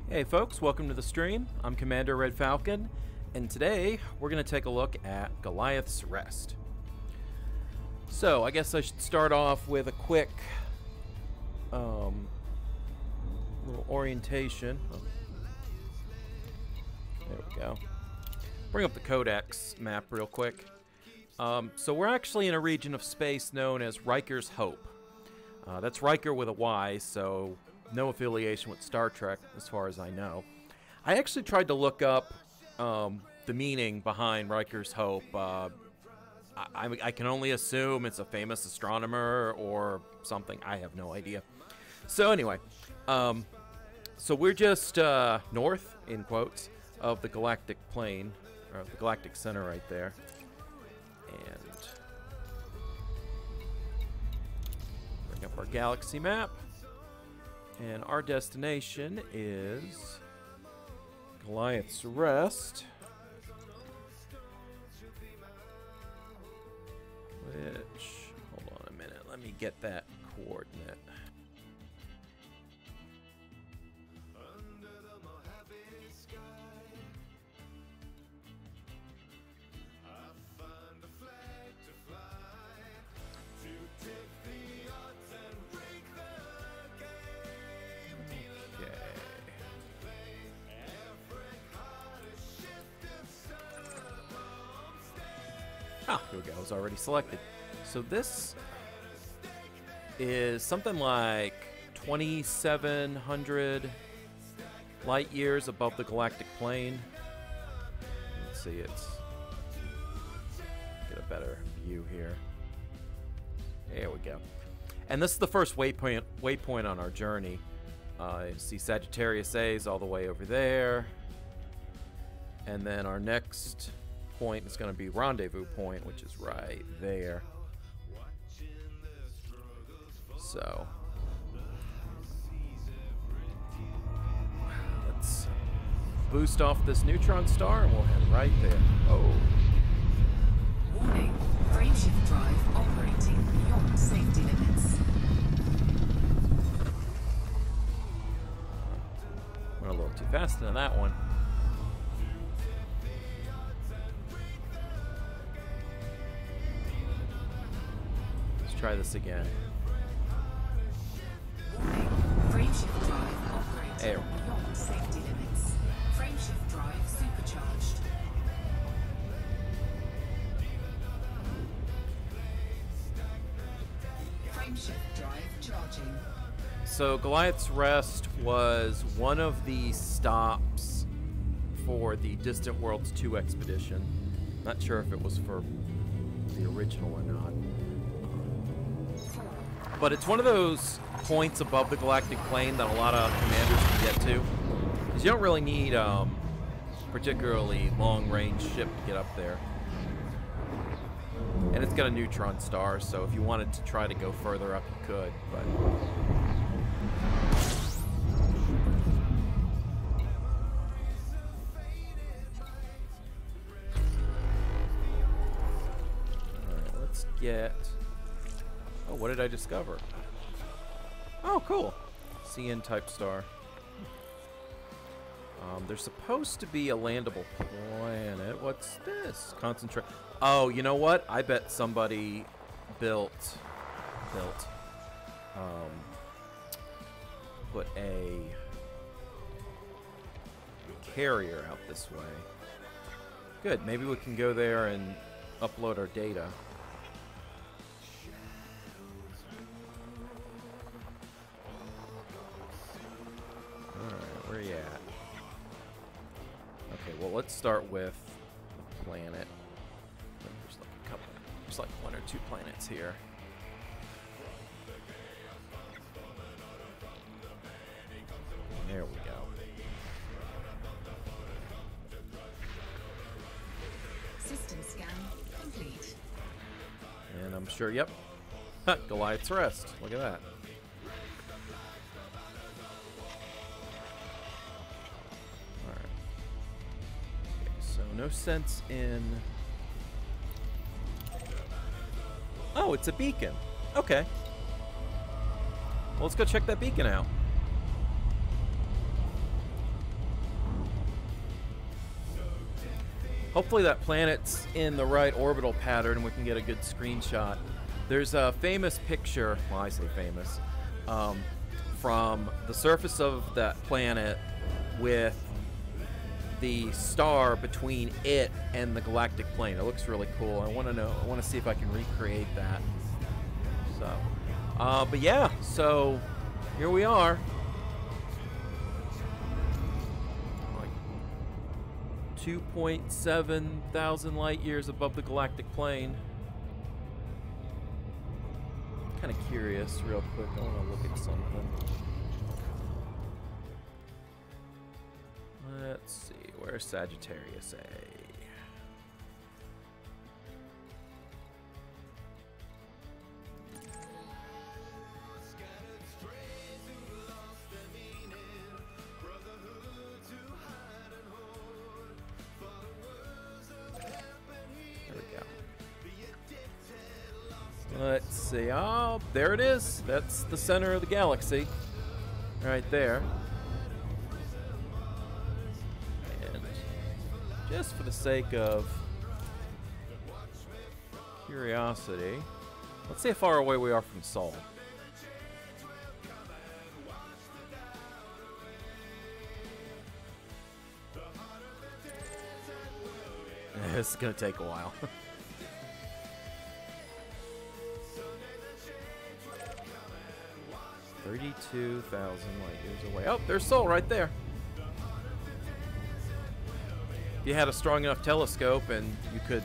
Hey folks, welcome to the stream. I'm Commander RedFalcon, and today we're going to take a look at Goliath's Rest. So, I guess I should start off with a quick little orientation. Oh. There we go. Bring up the Codex map real quick. So we're actually in a region of space known as Riker's Hope. That's Riker with a Y, so no affiliation with Star Trek as far as I know. I actually tried to look up the meaning behind Riker's Hope. I can only assume it's a famous astronomer or something. I have no idea. So anyway, so we're just north, in quotes, of the galactic plane, or the galactic center right there. And bring up our galaxy map. And our destination is Goliath's Rest, which, hold on a minute, let me get that coordinate. Ah, here we go. It was already selected. So this is something like 2,700 light years above the galactic plane. Let's see, get a better view here. There we go. And this is the first waypoint on our journey. You see Sagittarius A is all the way over there. And then our next point is going to be Rendezvous Point, which is right there. So let's boost off this neutron star and we'll head right there. Oh. Warning, frameshift drive operating beyond safety limits. Went a little too fast into that one. Try this again. Warning, frameshift drive operating beyond safety limits. Frameshift drive supercharged. Frameshift drive charging. So Goliath's Rest was one of the stops for the Distant Worlds 2 expedition. Not sure if it was for the original or not. But it's one of those points above the galactic plane that a lot of commanders can get to. Because you don't really need particularly long-range ship to get up there. And it's got a neutron star, so if you wanted to try to go further up, you could. But alright, let's get... Oh, what did I discover? Oh, cool. CN-type star. There's supposed to be a landable planet. What's this? Concentrate. Oh, you know what? I bet somebody built put a carrier out this way. Good. Maybe we can go there and upload our data. Where are you at? Okay, well, let's start with the planet. There's like a couple, there's like one or two planets here. There we go. System scan complete. And I'm sure, yep. Goliath's Rest. Look at that. No sense in... Oh, it's a beacon. Okay. Well, let's go check that beacon out. Hopefully that planet's in the right orbital pattern and we can get a good screenshot. There's a famous picture, well, I say famous, from the surface of that planet with the star between it and the galactic plane. It looks really cool. I want to see if I can recreate that. So, but yeah, so here we are. Like 2.7 thousand light years above the galactic plane. Kind of curious, real quick. I want to look at something. Let's see, where's Sagittarius A? There we go. Let's see. Oh, there it is. That's the center of the galaxy. Right there. And just for the sake of curiosity, let's see how far away we are from Sol. This is going to take a while. 32,000 light years away. Oh, there's Sol right there. If you had a strong enough telescope and you could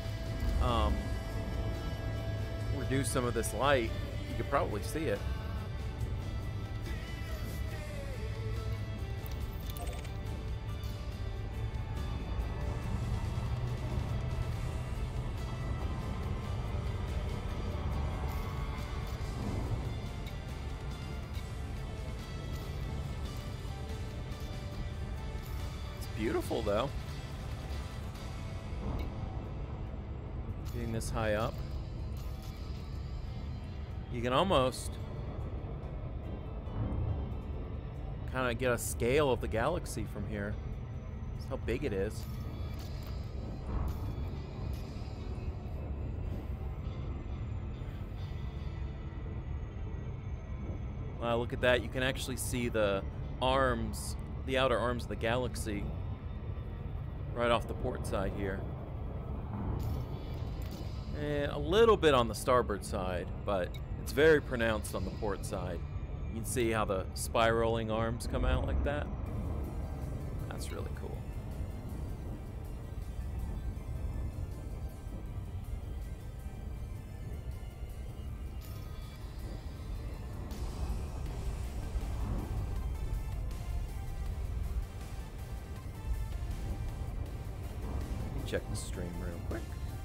reduce some of this light, you could probably see it. Beautiful though. Getting this high up, you can almost kind of get a scale of the galaxy from here. That's how big it is. Wow, look at that. You can actually see the arms, the outer arms of the galaxy right off the port side here. And a little bit on the starboard side, but it's very pronounced on the port side. You can see how the spiraling arms come out like that. That's really cool. Check the stream real quick.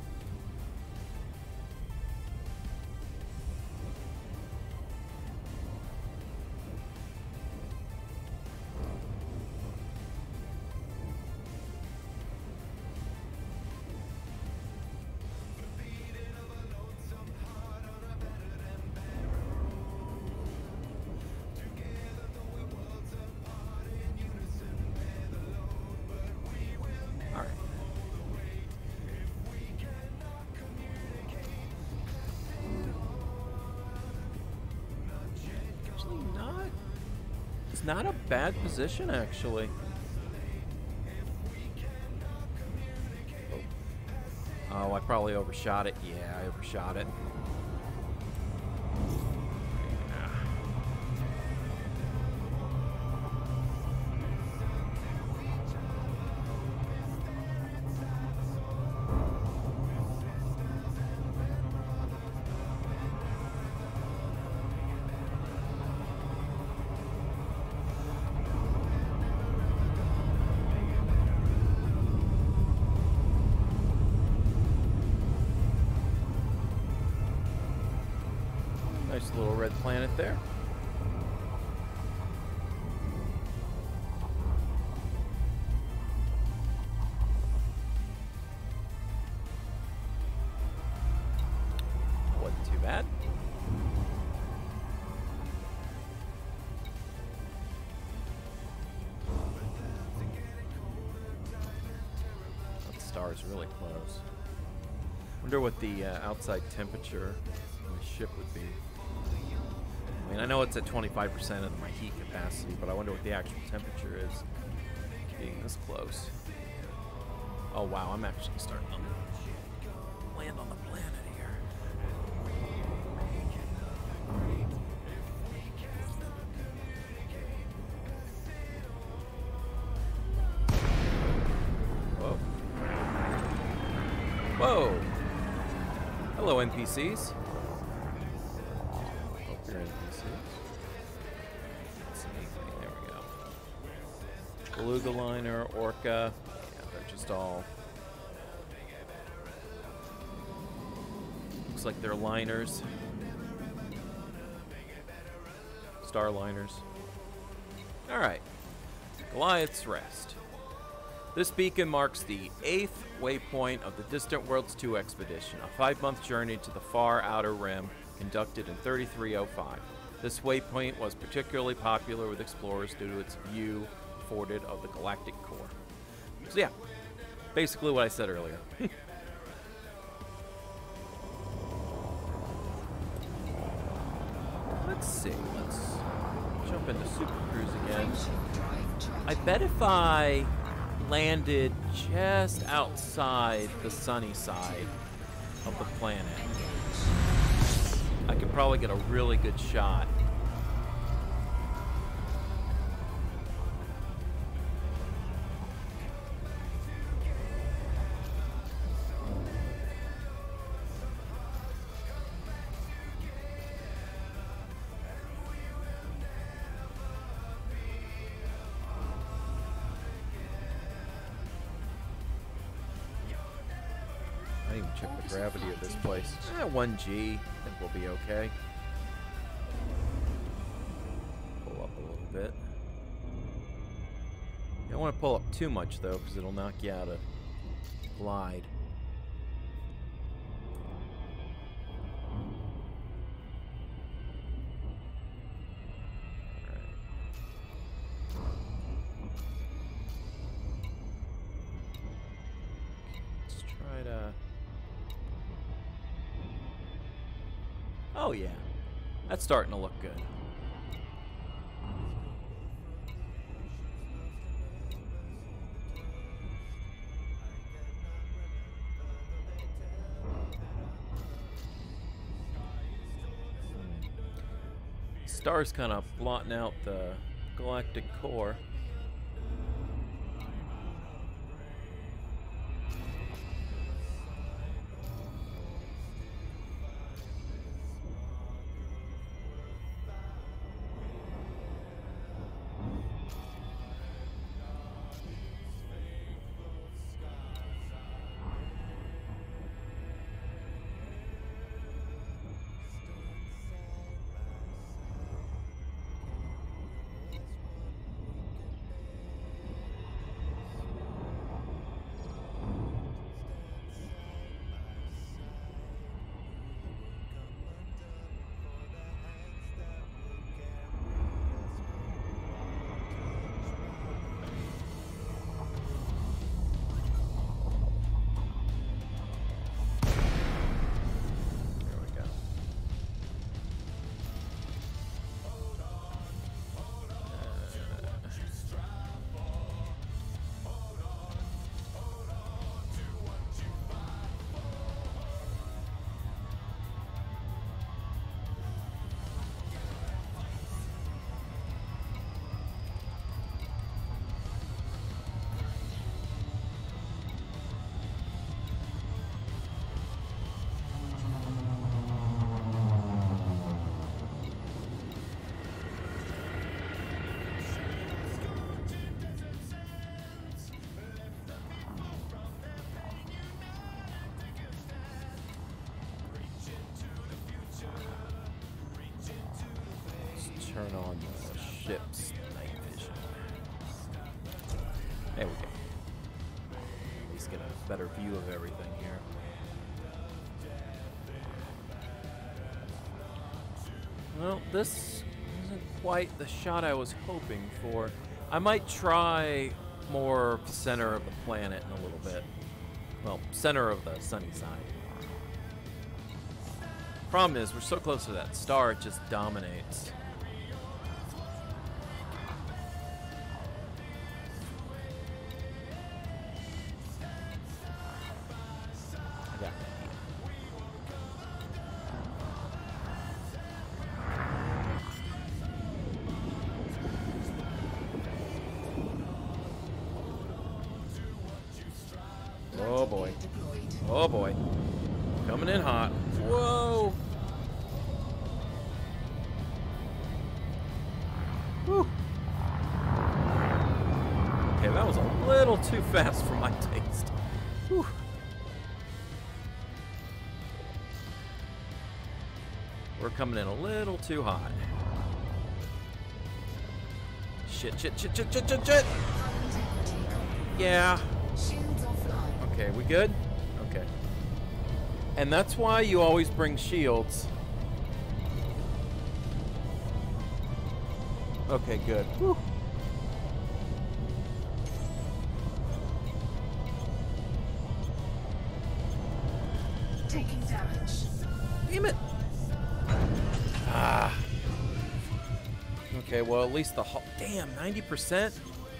Not a bad position, actually. Oh, I probably overshot it. Yeah, I overshot it. Nice little red planet there. Wasn't too bad. Let's star is really close. Wonder what the outside temperature of my ship would be. I mean, I know it's at 25% of my heat capacity, but I wonder what the actual temperature is being this close. Oh wow, I'm actually starting to land on the planet here. Whoa. Whoa! Hello, NPCs. Hope you're NPCs. Let's see. There we go. Beluga liner, orca. Yeah, they're just all. Looks like they're liners. Starliners. Alright. Goliath's Rest. This beacon marks the 8th waypoint of the Distant Worlds 2 expedition, a 5-month journey to the far outer rim conducted in 3305. This waypoint was particularly popular with explorers due to its view afforded of the galactic core. So yeah, basically what I said earlier. Let's see, let's jump into Super Cruise again. I bet if I landed just outside the sunny side of the planet, I could probably get a really good shot. I didn't even check the gravity of this place. 1G. I think we'll be okay. Pull up a little bit. You don't want to pull up too much, though, because it'll knock you out of glide. Oh yeah, that's starting to look good. Star's kind of blotting out the galactic core. Turn on the ship's night vision. There we go. At least get a better view of everything here. Well, this isn't quite the shot I was hoping for. I might try more center of the planet in a little bit. Well, center of the sunny side. Problem is, we're so close to that star, it just dominates. Yeah. Oh boy. Oh boy. Coming in hot. Whoa! Whew. Okay, that was a little too fast for my taste. Whew. We're coming in a little too hot. Shit, shit, shit, shit, shit, shit, shit! Yeah. Okay, we good? Okay. And that's why you always bring shields. Okay, good. Whew. Taking damage. Damn it! Ah. Okay, well, at least the damn, 90%?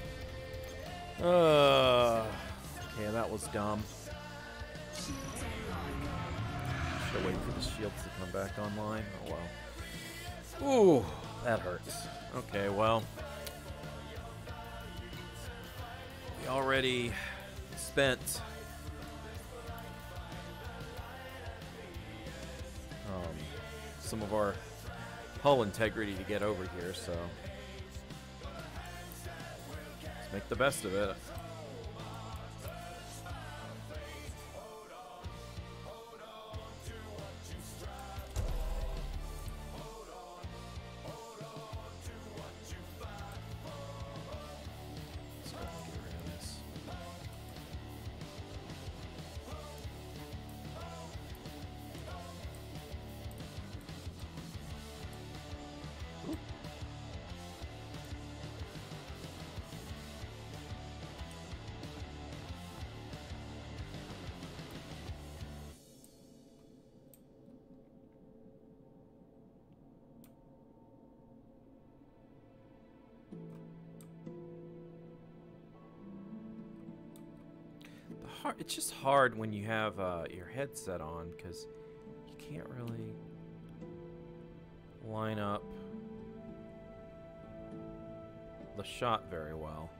Okay, that was dumb. Should wait for the shields to come back online. Oh well. Ooh, that hurts. Okay, well. We already spent some of our hull integrity to get over here, so let's make the best of it. It's just hard when you have your headset on because you can't really line up the shot very well.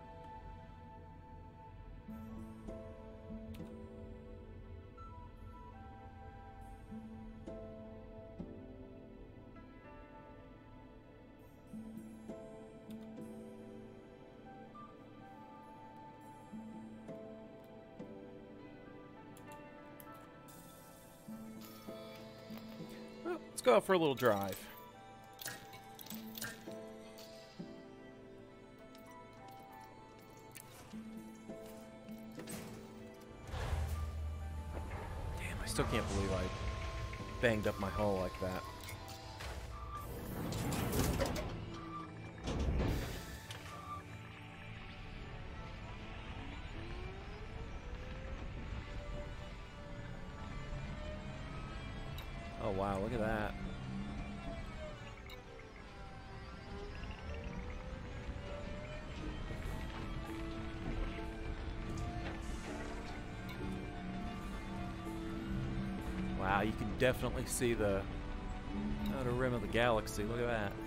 Well, let's go out for a little drive. Damn, I still can't believe I banged up my hull like that. Oh wow, look at that. Wow, you can definitely see the outer rim of the galaxy. Look at that.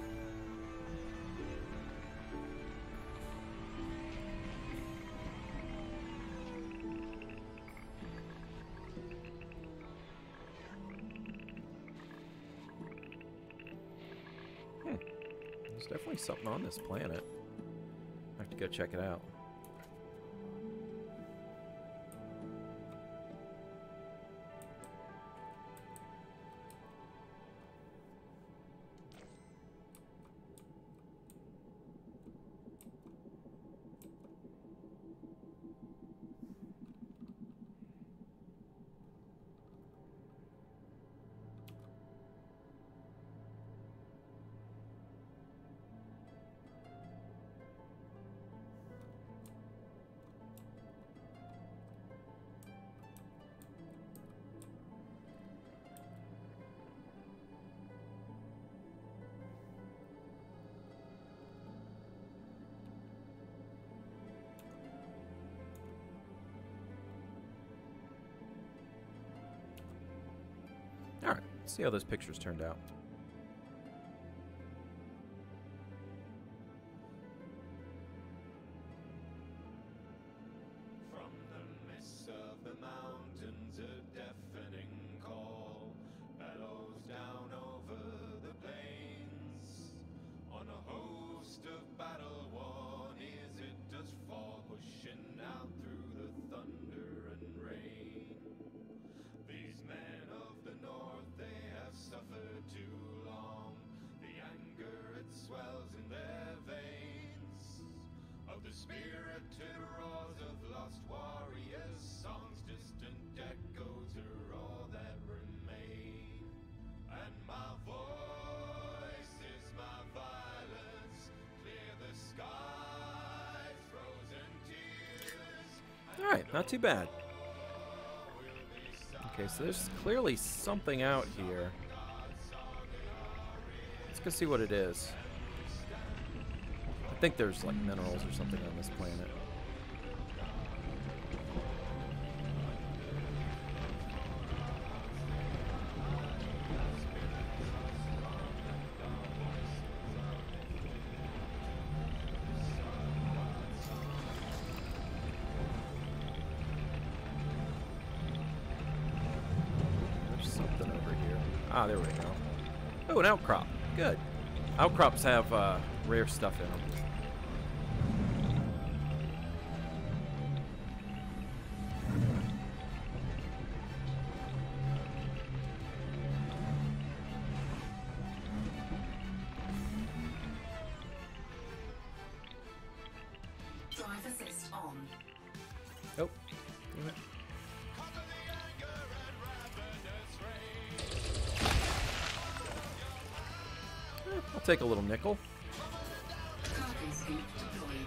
There's definitely something on this planet. I have to go check it out. Let's see how those pictures turned out. From the midst of the mountains, a deafening call bellows down over the plains. On a host of battle-worn ears it does fall, pushing out through the thunder and rain. These men of the north, they have suffered too long. The anger, it swells in their veins. Of the spirited roars of lost warriors, songs, distant echoes are all that remain. And my voice is my violence, clear the skies, frozen tears. Alright, not too bad. Okay, so there's clearly something out here. Let's go see what it is. I think there's like minerals or something on this planet. Ah, there we go. Oh, an outcrop. Good. Outcrops have rare stuff in them. Drive assist on. Oh. Damn it. I'll take a little nickel. Cargo scoop deployed.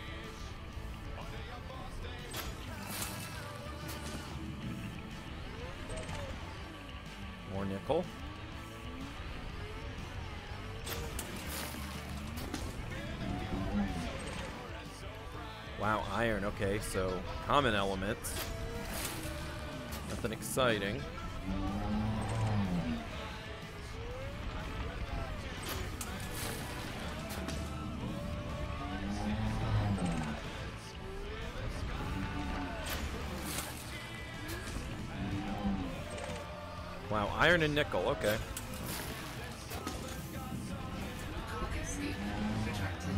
More nickel. Wow, iron. Okay, so common elements. Nothing exciting. Wow, iron and nickel, okay. Cargo scoop retracted.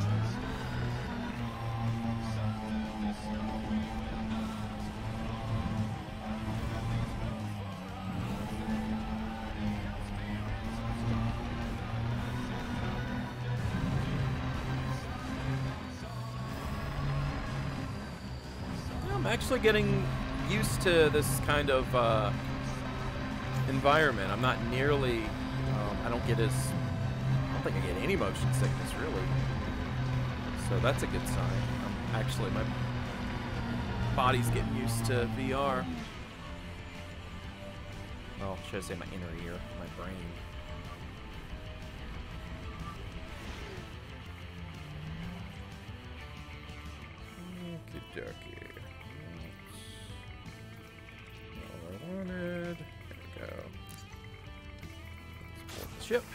I'm actually getting used to this kind of environment. I'm not nearly, I don't think I get any motion sickness really. So that's a good sign. Actually, my body's getting used to VR. Well, should I say my inner ear, my brain. Okey-dokey. All I wanted. There we go. Let's board the ship.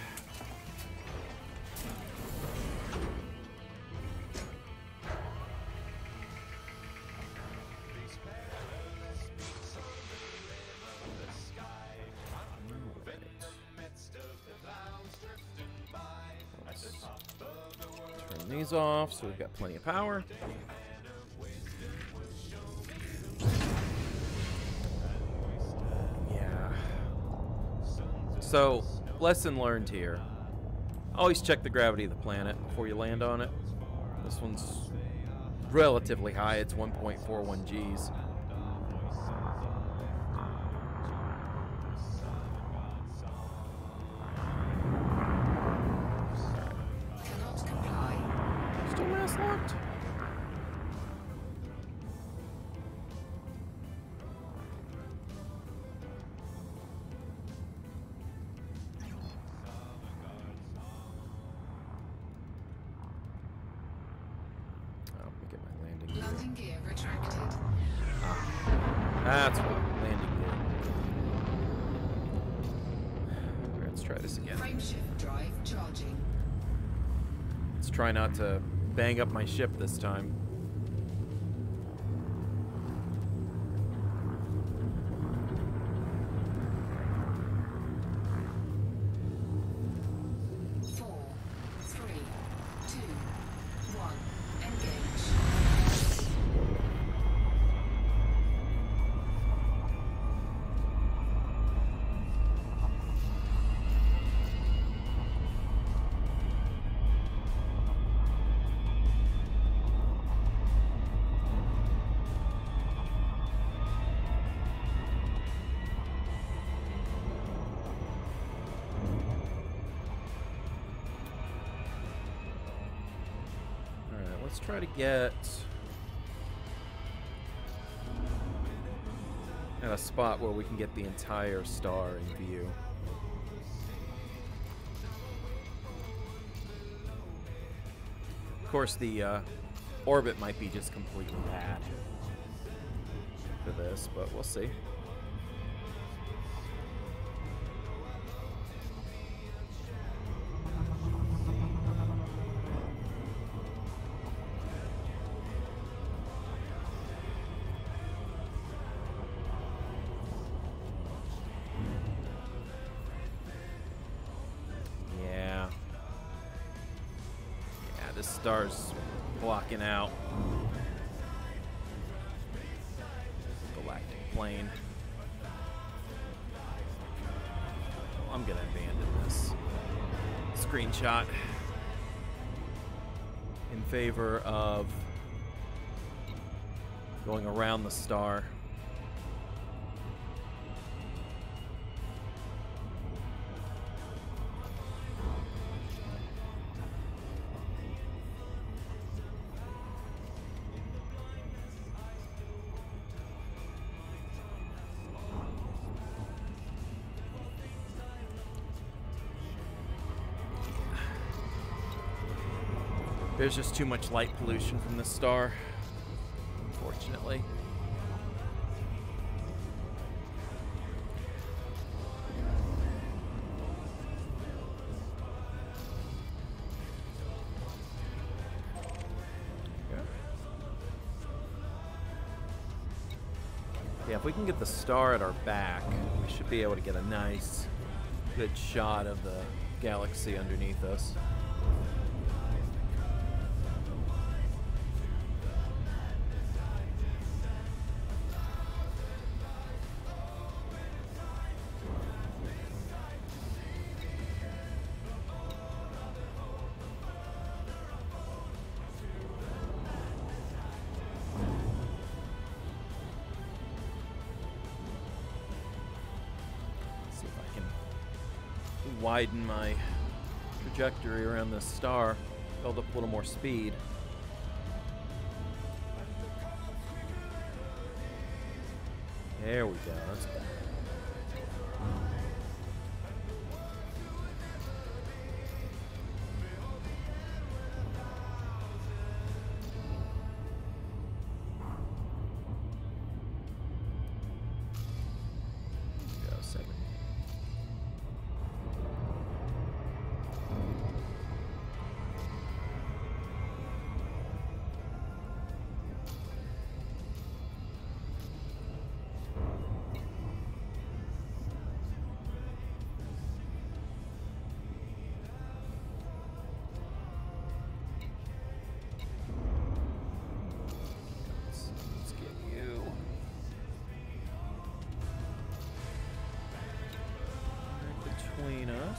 Turn these off so we've got plenty of power. Yeah. So, lesson learned here. Always check the gravity of the planet before you land on it. This one's relatively high. It's 1.41 Gs. Cannot comply. Still mass locked? Oh, let me get my landing gear. Landing gear retracted. That's what landing gear. this again. Frameshift drive charging. Let's try not to bang up my ship this time. Let's try to get at a spot where we can get the entire star in view. Of course, the orbit might be just completely bad for this, but we'll see. This star's blocking out galactic plane. I'm gonna abandon this screenshot in favor of going around the star. There's just too much light pollution from this star, unfortunately. Yeah, if we can get the star at our back, we should be able to get a nice, good shot of the galaxy underneath us. Widen my trajectory around this star, build up a little more speed. There we go. That's better. Between us.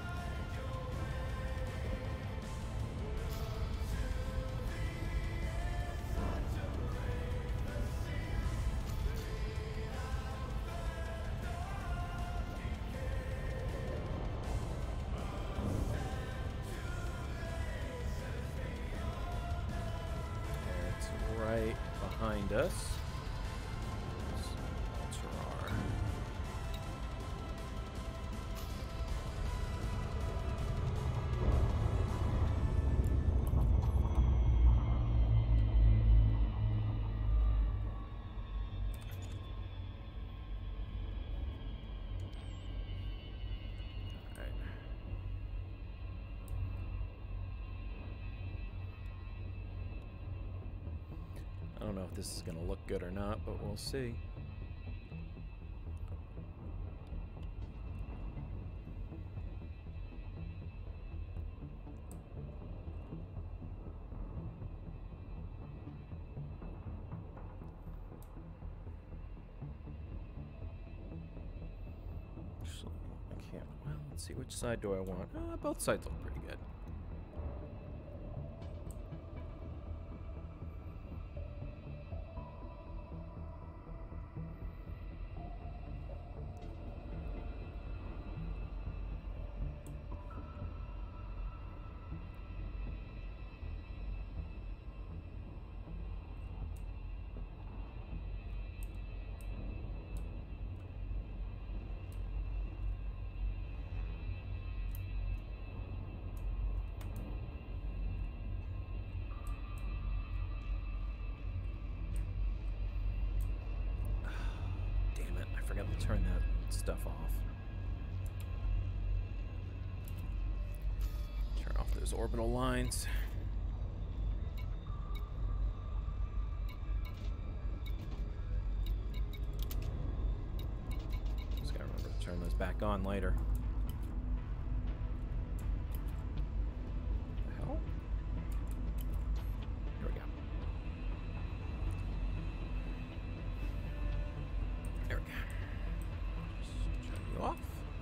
It's right behind us. don't know if this is going to look good or not, but we'll see. Well, let's see, which side do I want? Both sides look pretty good. Turn that stuff off. Turn off those orbital lines. Just gotta remember to turn those back on later. What the hell? Here we go. There we go. Off.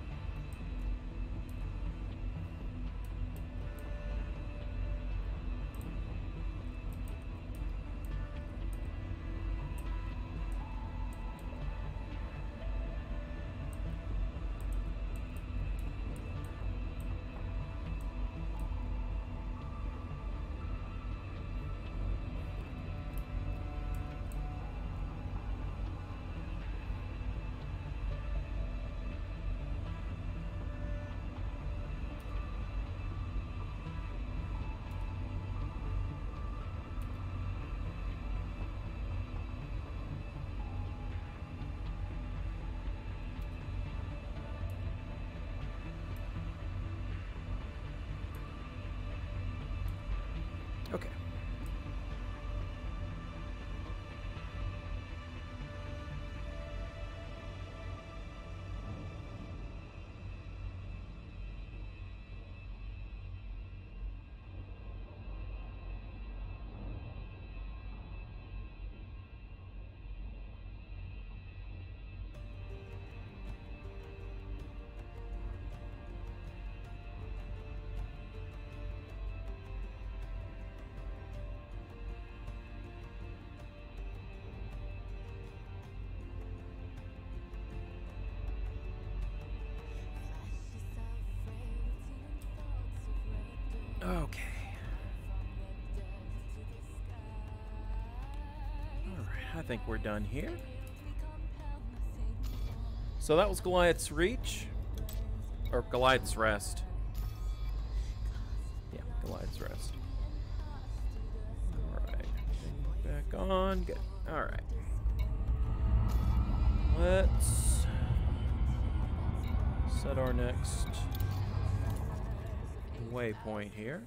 Okay. Okay. Alright, I think we're done here. So that was Goliath's Reach. Or Goliath's Rest. Yeah, Goliath's Rest. Alright. Back on. Good. Alright. Let's set our next waypoint here.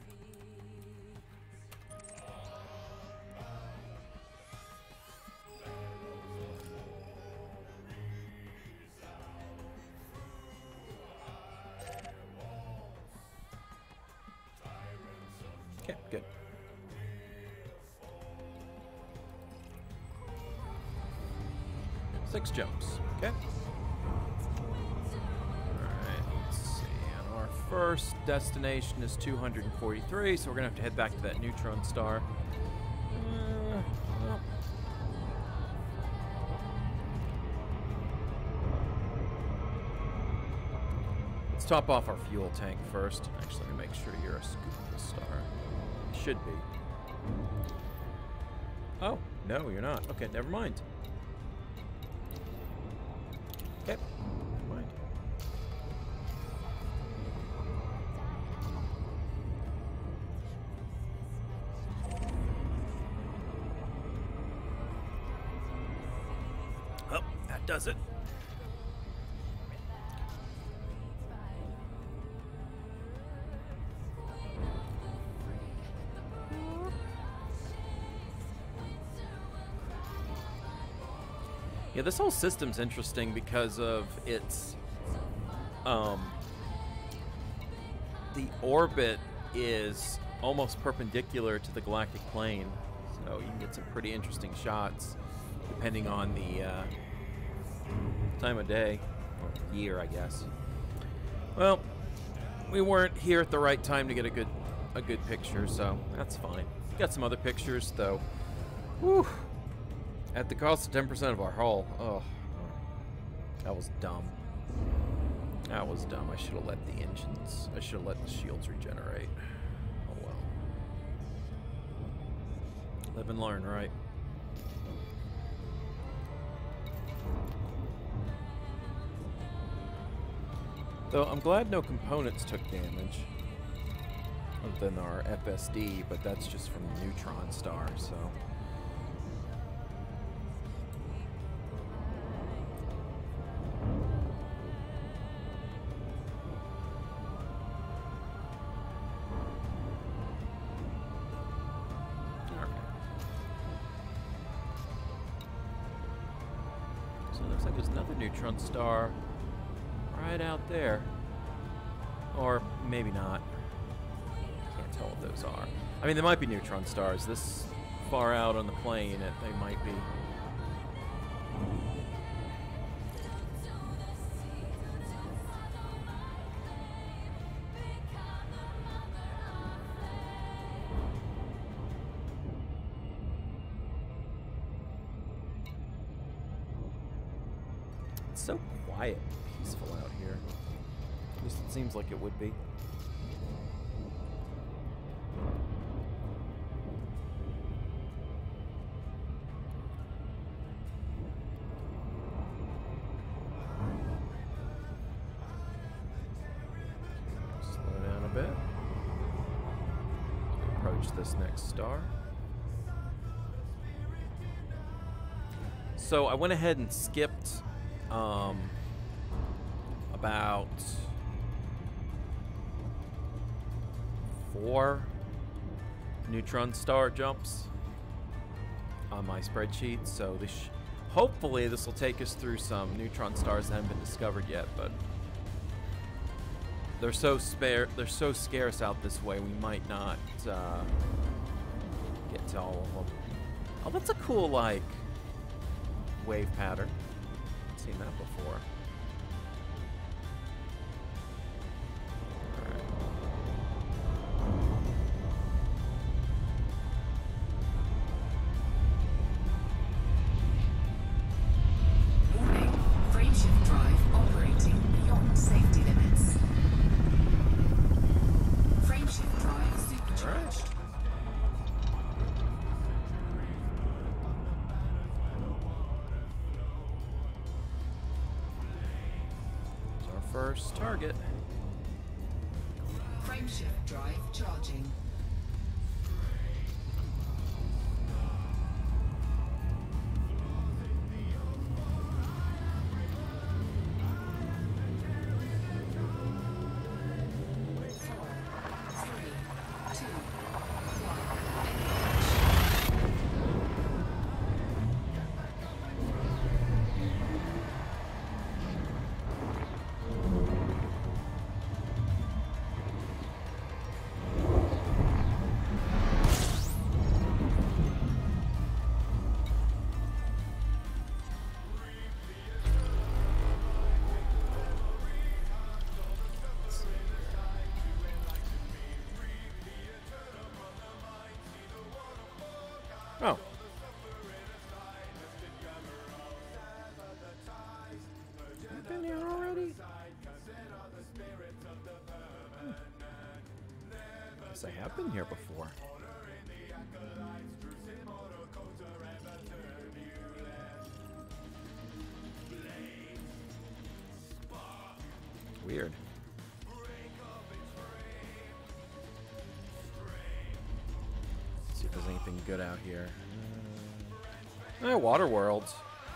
Okay, good. Six jumps. Okay. First destination is 243, so we're gonna have to head back to that neutron star. Well. Let's top off our fuel tank first. Actually, let me make sure you're a scoopable star. Should be. Oh, no, you're not. Okay, never mind. Okay, never mind. Oh, that does it. Yeah, this whole system's interesting because of its the orbit is almost perpendicular to the galactic plane, so you can get some pretty interesting shots depending on the time of day or year, I guess. Well, we weren't here at the right time to get a good picture, so that's fine. Got some other pictures though. Whew. At the cost of 10% of our hull. Oh, that was dumb. That was dumb. I should have let the engines. I should have let the shields regenerate. Oh well. Live and learn, right? Though I'm glad no components took damage, other than our FSD, but that's just from the neutron star, so. So it looks like there's another neutron star right out there. Or maybe not. Can't tell what those are. I mean, they might be neutron stars. This far out on the plane, they might be. It's so quiet and peaceful out here. At least it seems like it would be. Slow down a bit. Approach this next star. So I went ahead and skipped about 4 neutron star jumps on my spreadsheet, so hopefully this will take us through some neutron stars that haven't been discovered yet, but they're so scarce out this way, we might not get to all of them. Oh, that's a cool, like, wave pattern. I've seen that before. First target. Frameshift drive charging. Oh. I've been here already? Guess I have been here before. Weird. See if there's anything good out here. Water worlds.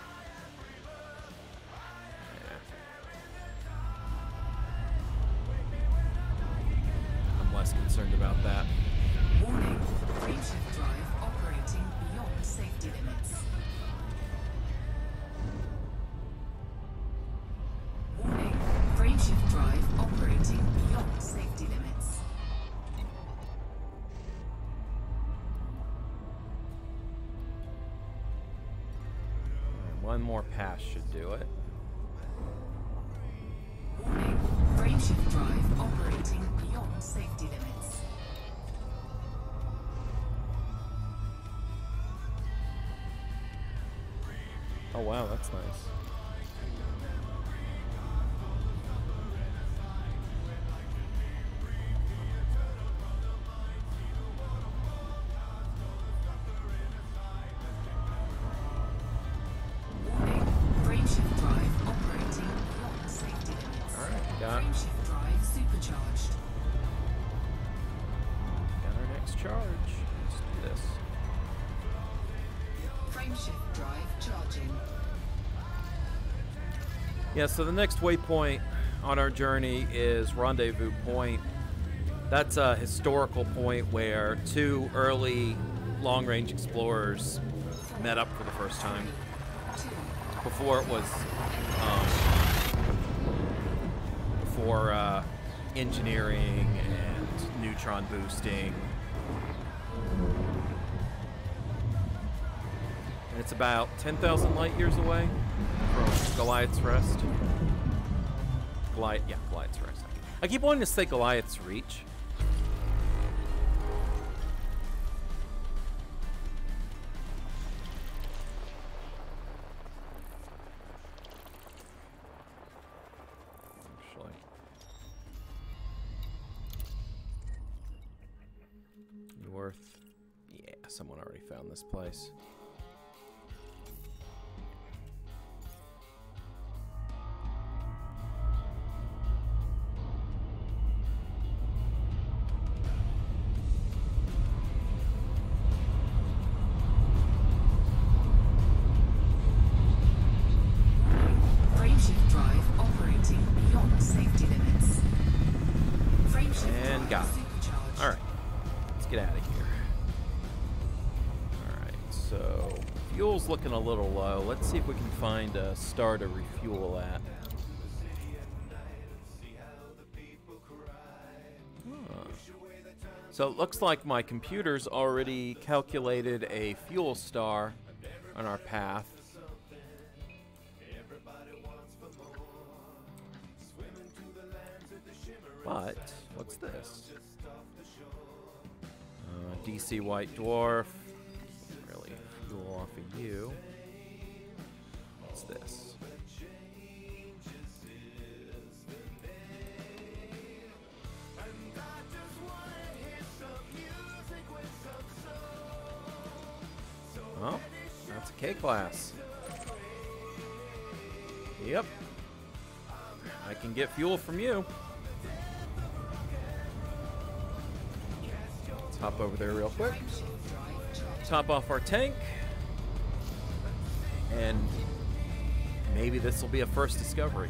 I'm less concerned about that. Warning, frameshift drive operating beyond safety limits. operating beyond safety limits. One more pass should do it. Warning, frameshift drive operating beyond safety limits. Oh wow, that's nice. Warning, frameshift drive operating beyond safety limits. Alright, got Frameshift drive supercharged. our next charge. Let's do this. Frameshift drive charging. Yeah, so the next waypoint on our journey is Rendezvous Point. That's a historical point where two early long-range explorers met up for the first time. Before it was, before engineering and neutron boosting. And it's about 10,000 light years away from Goliath's Rest. Goliath's Rest. I keep wanting to say Goliath's Reach. Actually. Worth. Yeah, someone already found this place. Frameshift drive operating beyond safety limits. Frameshift And drive got it. supercharged. Alright, let's get out of here. Alright, so fuel's looking a little low. Let's see if we can find a star to refuel at. Huh. So it looks like my computer's already calculated a fuel star on our path. But, what's this? DC White Dwarf. Really fuel off of you. What's this? Oh, that's a K class. Yep. I can get fuel from you. Let's hop over there real quick. Top off our tank. And maybe this will be a first discovery.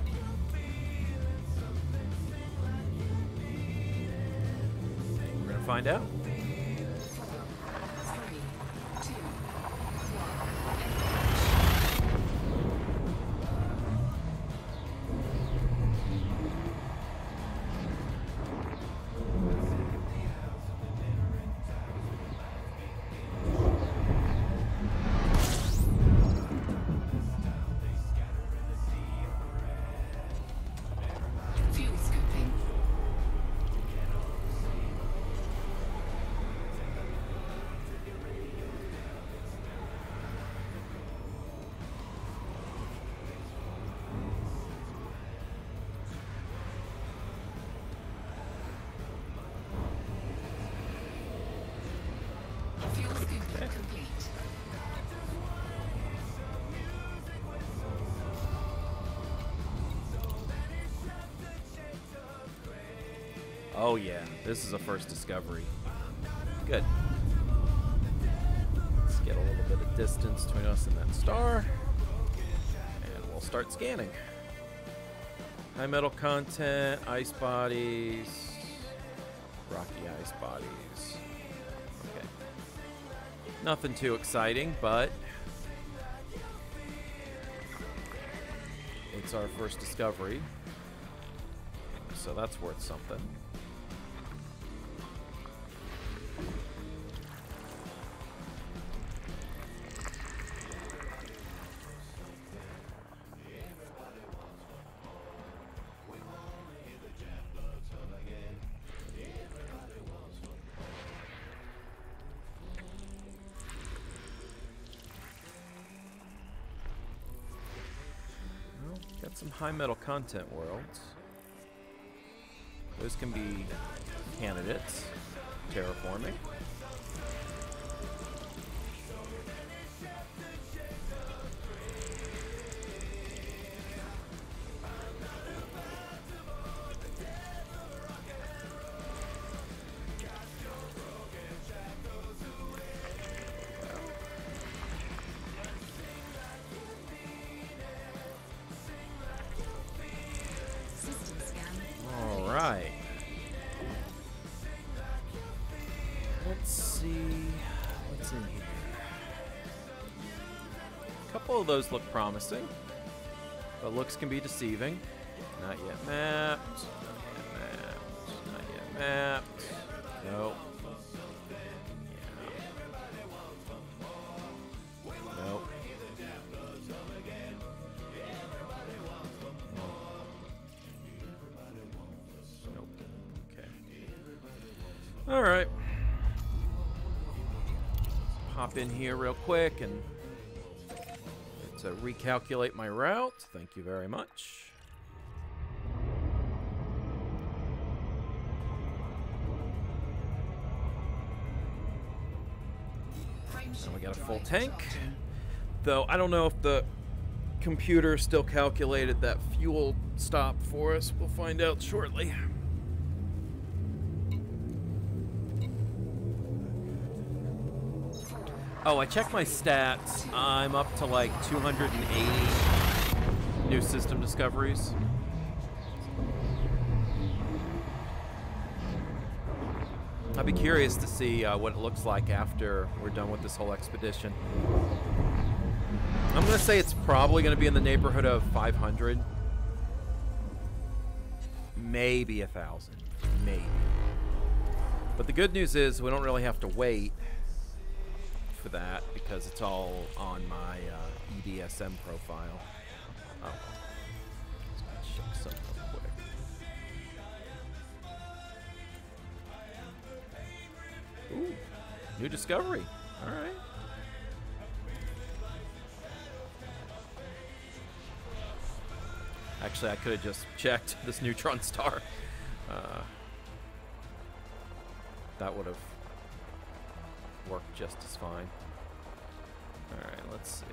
We're gonna find out. 3, 2, 1. Fuel scooping. Fuel scooping complete. Oh yeah, this is a first discovery. Good. Let's get a little bit of distance between us and that star. And we'll start scanning. High metal content, ice bodies, rocky ice bodies. Okay. Nothing too exciting, but it's our first discovery. so that's worth something. Got some high metal content worlds. Those can be candidates. Terraforming. Alright. Let's see what's in here. A couple of those look promising, but looks can be deceiving. Not yet mapped. Not yet mapped. Not yet mapped. Nope. Yeah. Nope. Alright. Hop in here real quick and let's recalculate my route. Thank you very much. And we got a full tank. Though I don't know if the computer still calculated that fuel stop for us. We'll find out shortly. Oh, I checked my stats. I'm up to like 280 new system discoveries. I'd be curious to see what it looks like after we're done with this whole expedition. I'm going to say it's probably going to be in the neighborhood of 500. Maybe 1,000. Maybe. But the good news is we don't really have to wait for that because it's all on my EDSM profile. Oh, let's check something real quick. Ooh, new discovery. All right. Actually, I could have just checked this neutron star. That would have worked just as fine. Alright, let's see.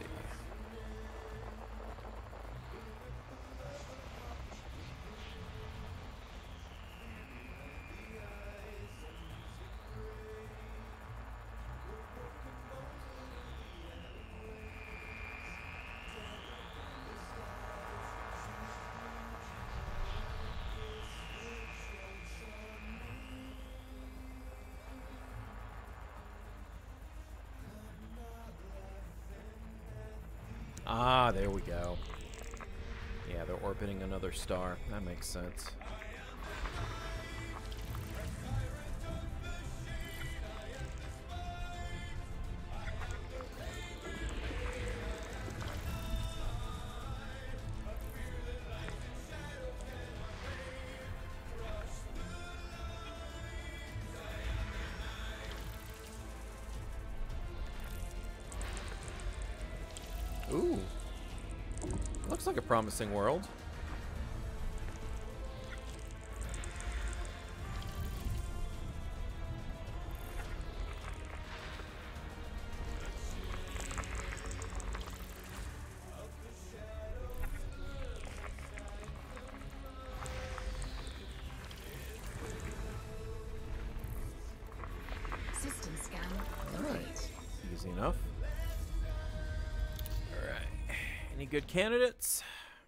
Ah, there we go. Yeah, they're orbiting another star. That makes sense. Ooh. Looks like a promising world. System scan All right. complete. Easy enough. Any good candidates?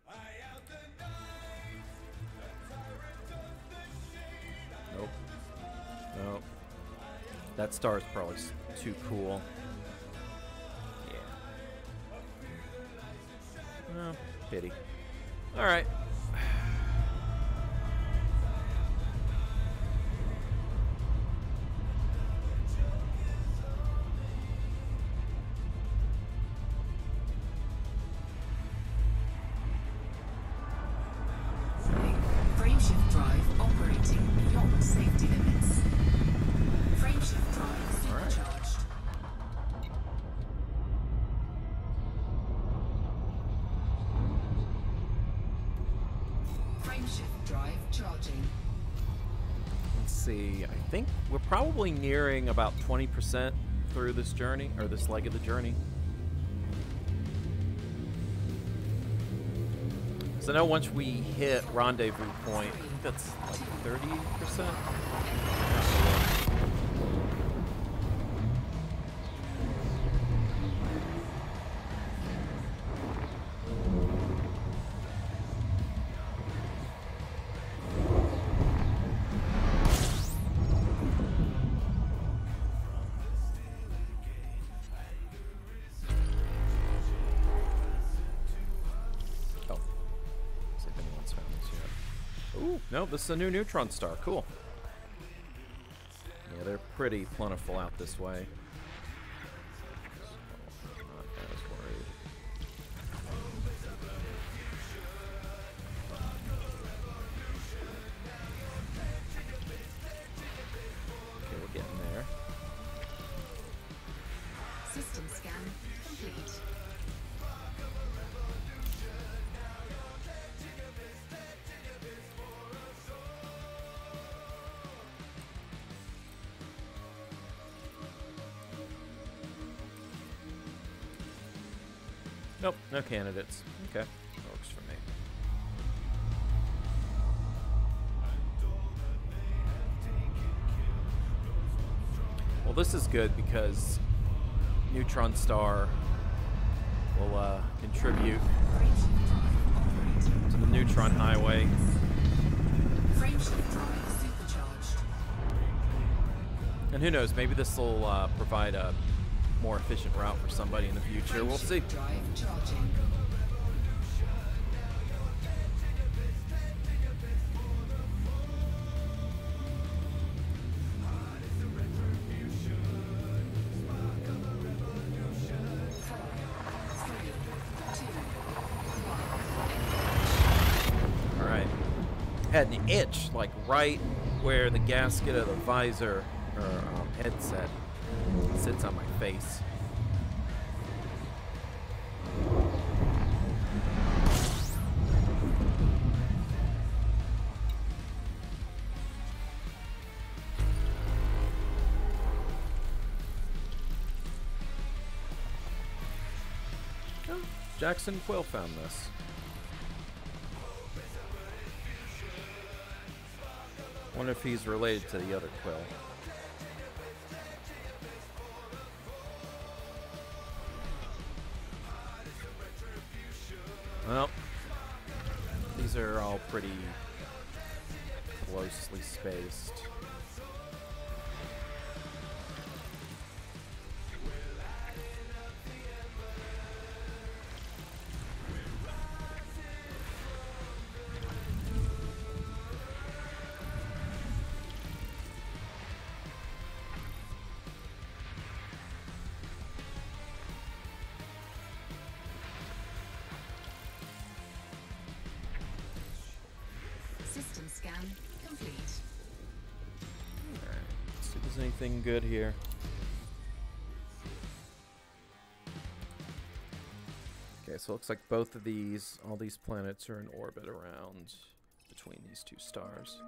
Nope. Nope. That star is probably too cool. Yeah. Oh, pity. Alright. drive operating beyond safety limits. Frameshift drive All right. supercharged. Frameshift drive charging. Let's see. I think we're probably nearing about 20% through this journey, or this leg of the journey. So I know once we hit rendezvous point, I think that's like 30%. No, this is a new neutron star. Cool. Yeah, they're pretty plentiful out this way. So, not as worried. Okay, we're getting there. System scan complete. Nope, no candidates. Okay, that works for me. Well, this is good because neutron star will contribute Frameshift drive operating. to the neutron highway. Frameshift drive supercharged. And who knows, maybe this will provide a more efficient route for somebody in the future. We'll see. Frameshift drive charging. All right. Had an itch, like right where the gasket of the visor or headset sits on my face. Oh, Jackson Quill found this. Wonder if he's related to the other Quill. Well, these are all pretty closely spaced. System scan complete. Alright, let's see if there's anything good here. Okay, so it looks like both of these, all these planets are in orbit around between these two stars.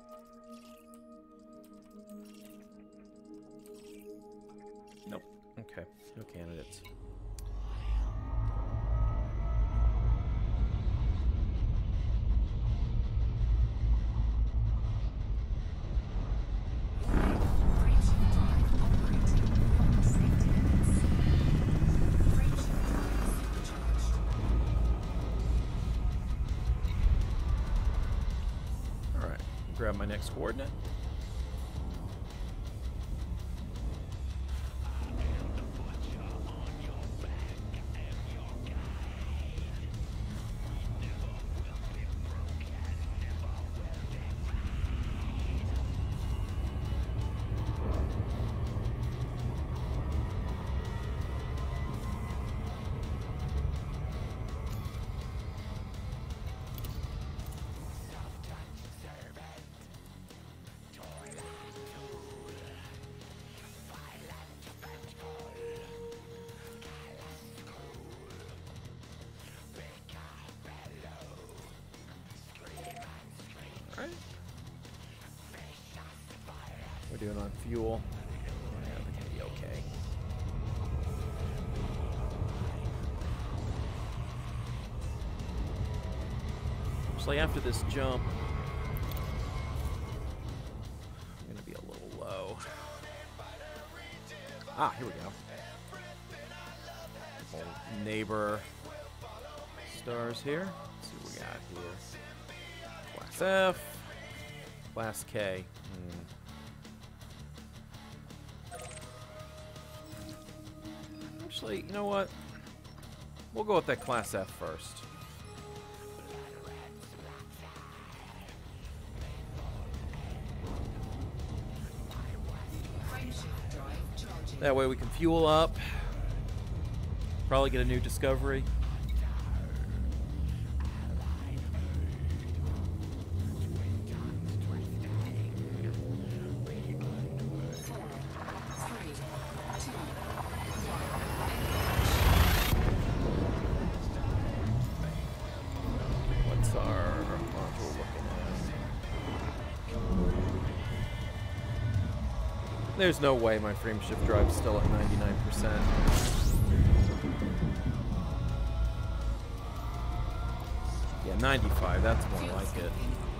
Nope. Okay, no candidates. Frameshift drive operating beyond safety limits. Frameshift drive supercharged. Alright, grab my next coordinate. doing on fuel. Yeah, they're gonna be okay. Actually, after this jump, I'm gonna be a little low. Ah, here we go. Old neighbor stars here. Let's see what we got here. Class F, Class K. Actually, you know what? We'll go with that Class F first. That way we can fuel up. Probably get a new discovery. What's our module looking at? There's no way my frameshift drive's still at 99%. Yeah, 95, that's more like it.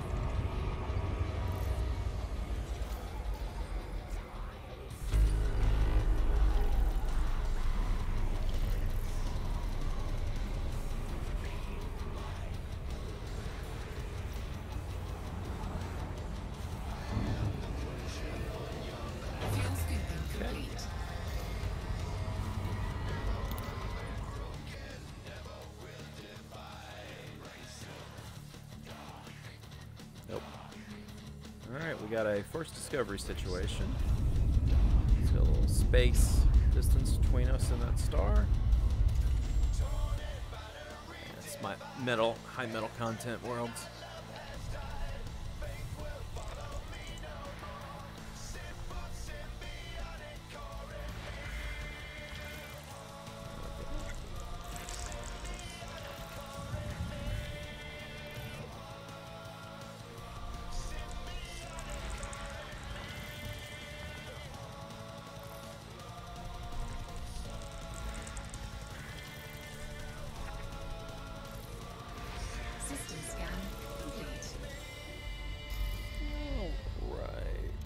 Alright, we got a first discovery situation. Let's get a little space distance between us and that star. It's my high metal content worlds. System scan complete. Alright.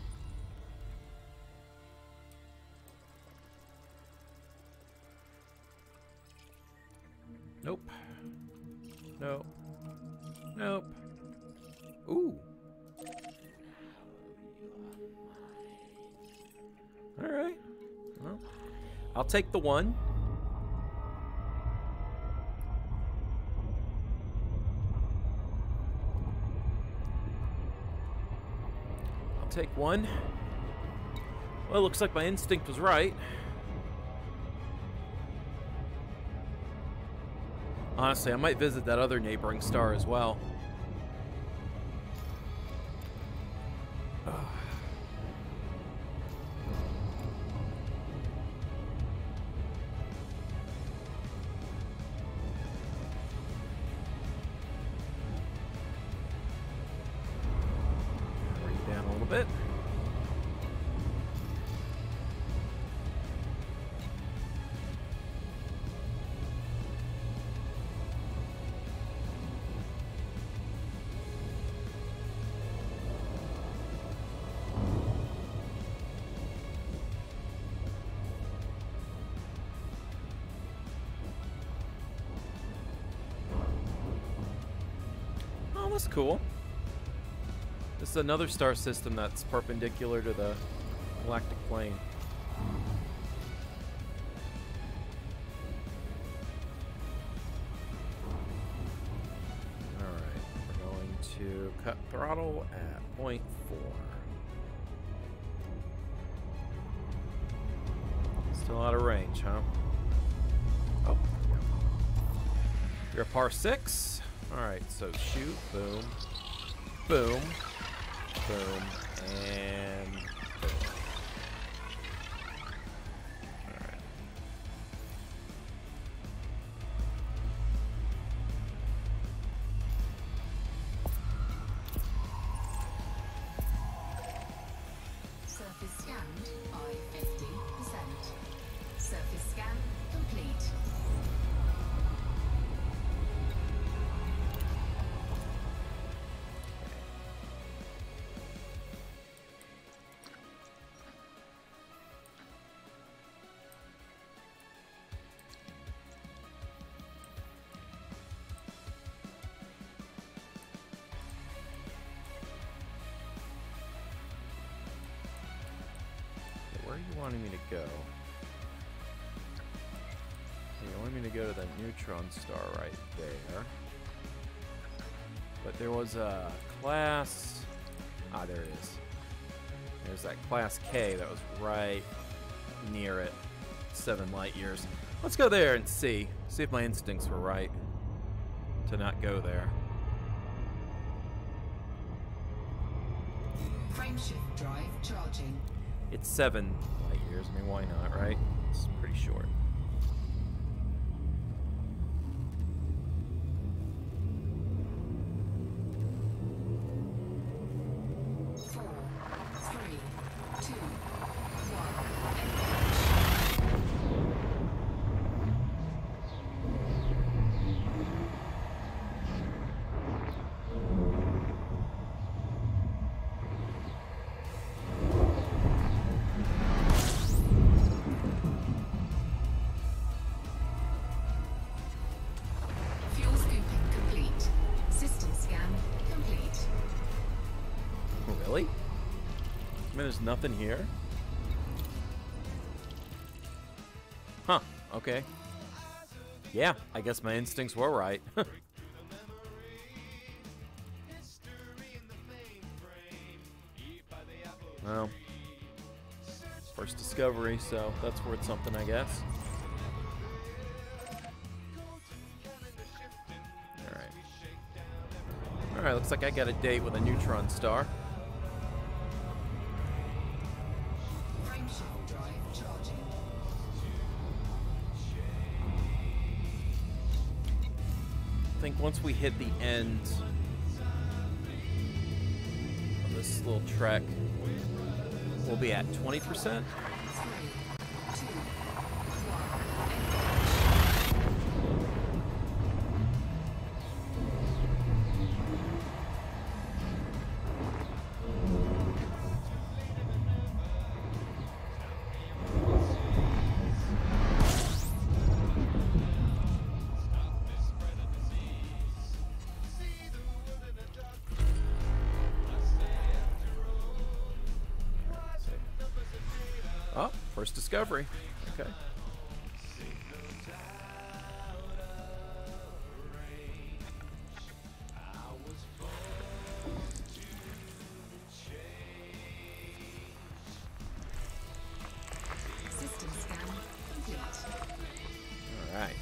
Nope. Nope. Nope. Ooh. Alright. Well, I'll take the one. Take one. Well, it looks like my instinct was right. Honestly, I might visit that other neighboring star as well. Down a little bit. Oh, that's cool. This is another star system that's perpendicular to the galactic plane. Alright, we're going to cut throttle at 0.4. Still out of range, huh? Oh. You're a par 6. Alright, so shoot, boom, boom. Boom, and boom. Alright. Surface scanned by 50%. Surface scan complete. Where are you wanting me to go? You want me to go to the neutron star right there. But there was a class... Ah, there it is. There's that class K that was right near it. 7 light years. Let's go there and see. See if my instincts were right to not go there. Frameshift drive charging. It's 7 light years. I mean, why not, right? It's pretty short. Really? I mean, there's nothing here? Huh, okay. Yeah, I guess my instincts were right. Well, first discovery, so that's worth something, I guess. Alright. Alright, looks like I got a date with a neutron star. I think once we hit the end of this little trek, we'll be at 20%. Oh, first discovery. Okay. System scan complete. All right.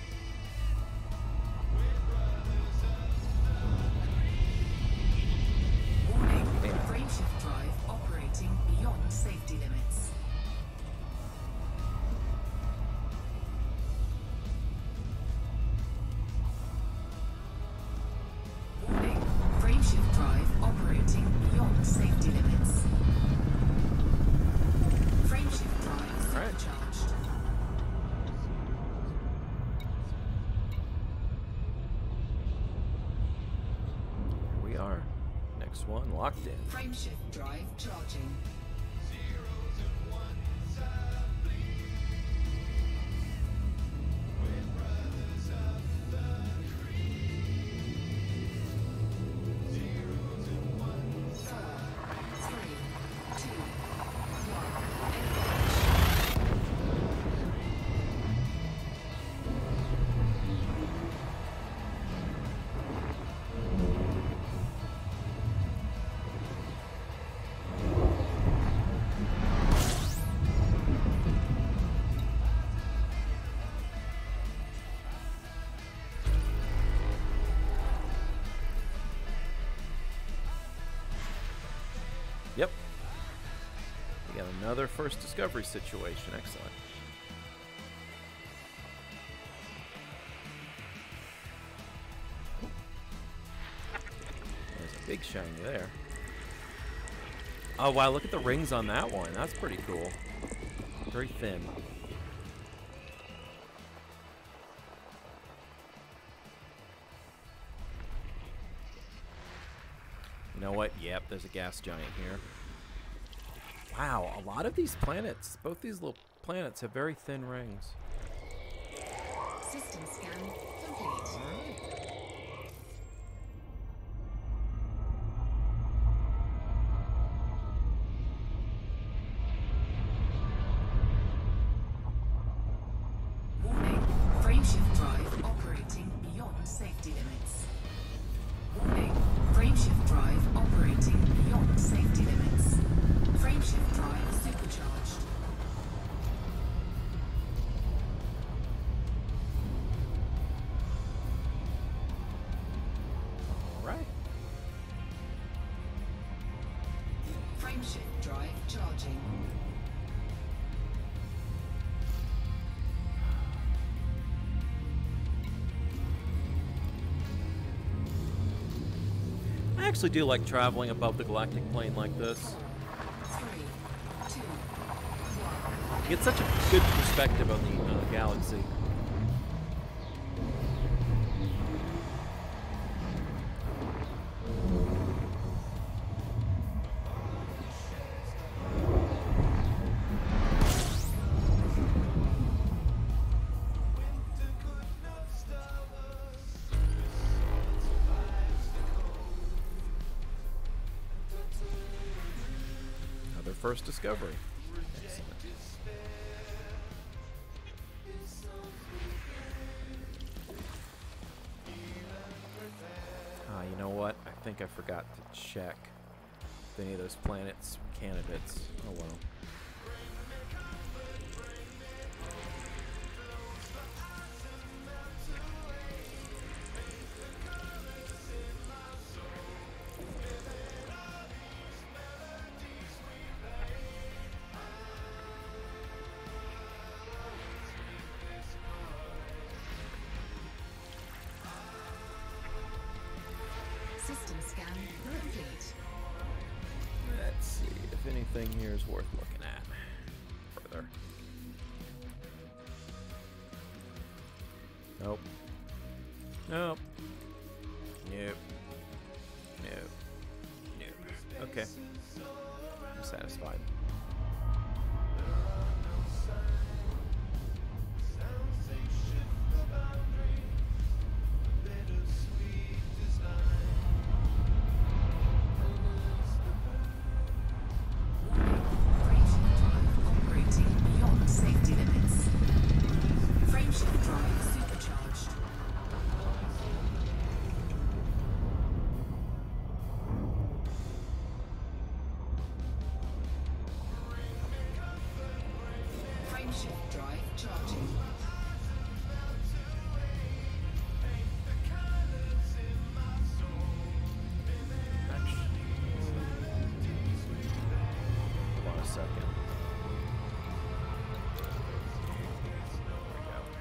Warning, frameshift drive operating beyond safety limits. Warning, frameshift drive operating beyond safety limits. Frameshift drive All right. supercharged. Here we are. Next one, locked in. Frameshift drive charging. Yep. We got another first discovery situation. Excellent. There's a big shiny there. Oh, wow, look at the rings on that one. That's pretty cool. Very thin. You know what? Yep, there's a gas giant here. Wow, a lot of these planets, both these little planets have very thin rings. System scan complete. Warning, frameshift drive operating beyond safety limits. Warning, frameshift drive operating beyond safety limits. Frameshift drive supercharged. Right. Frameshift drive charging. I actually do like traveling above the galactic plane like this. 3, 2, 1. You get such a good perspective on the galaxy. Another first discovery. Excellent. You know what? I think I forgot to check if any of those planets were candidates. Oh well. System scan complete. Let's see if anything here is worth looking at further. Nope. Nope. Nope. Nope. Nope. Okay. I'm satisfied. Frameshift drive operating beyond safety limits. Frameshift drive supercharged. Frameshift drive charging. Hold on a second. There we go.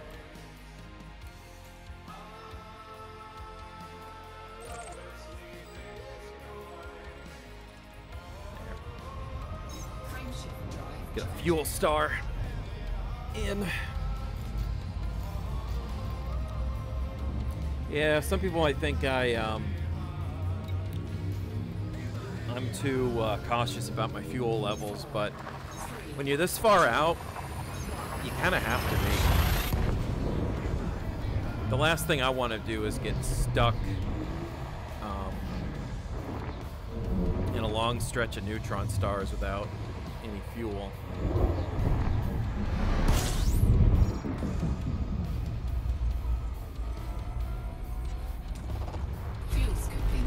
Frameshift drive. Get a fuel star in. Yeah, some people might think I'm too cautious about my fuel levels, but when you're this far out, you kind of have to be. The last thing I want to do is get stuck in a long stretch of neutron stars without any fuel. Fuel scooping.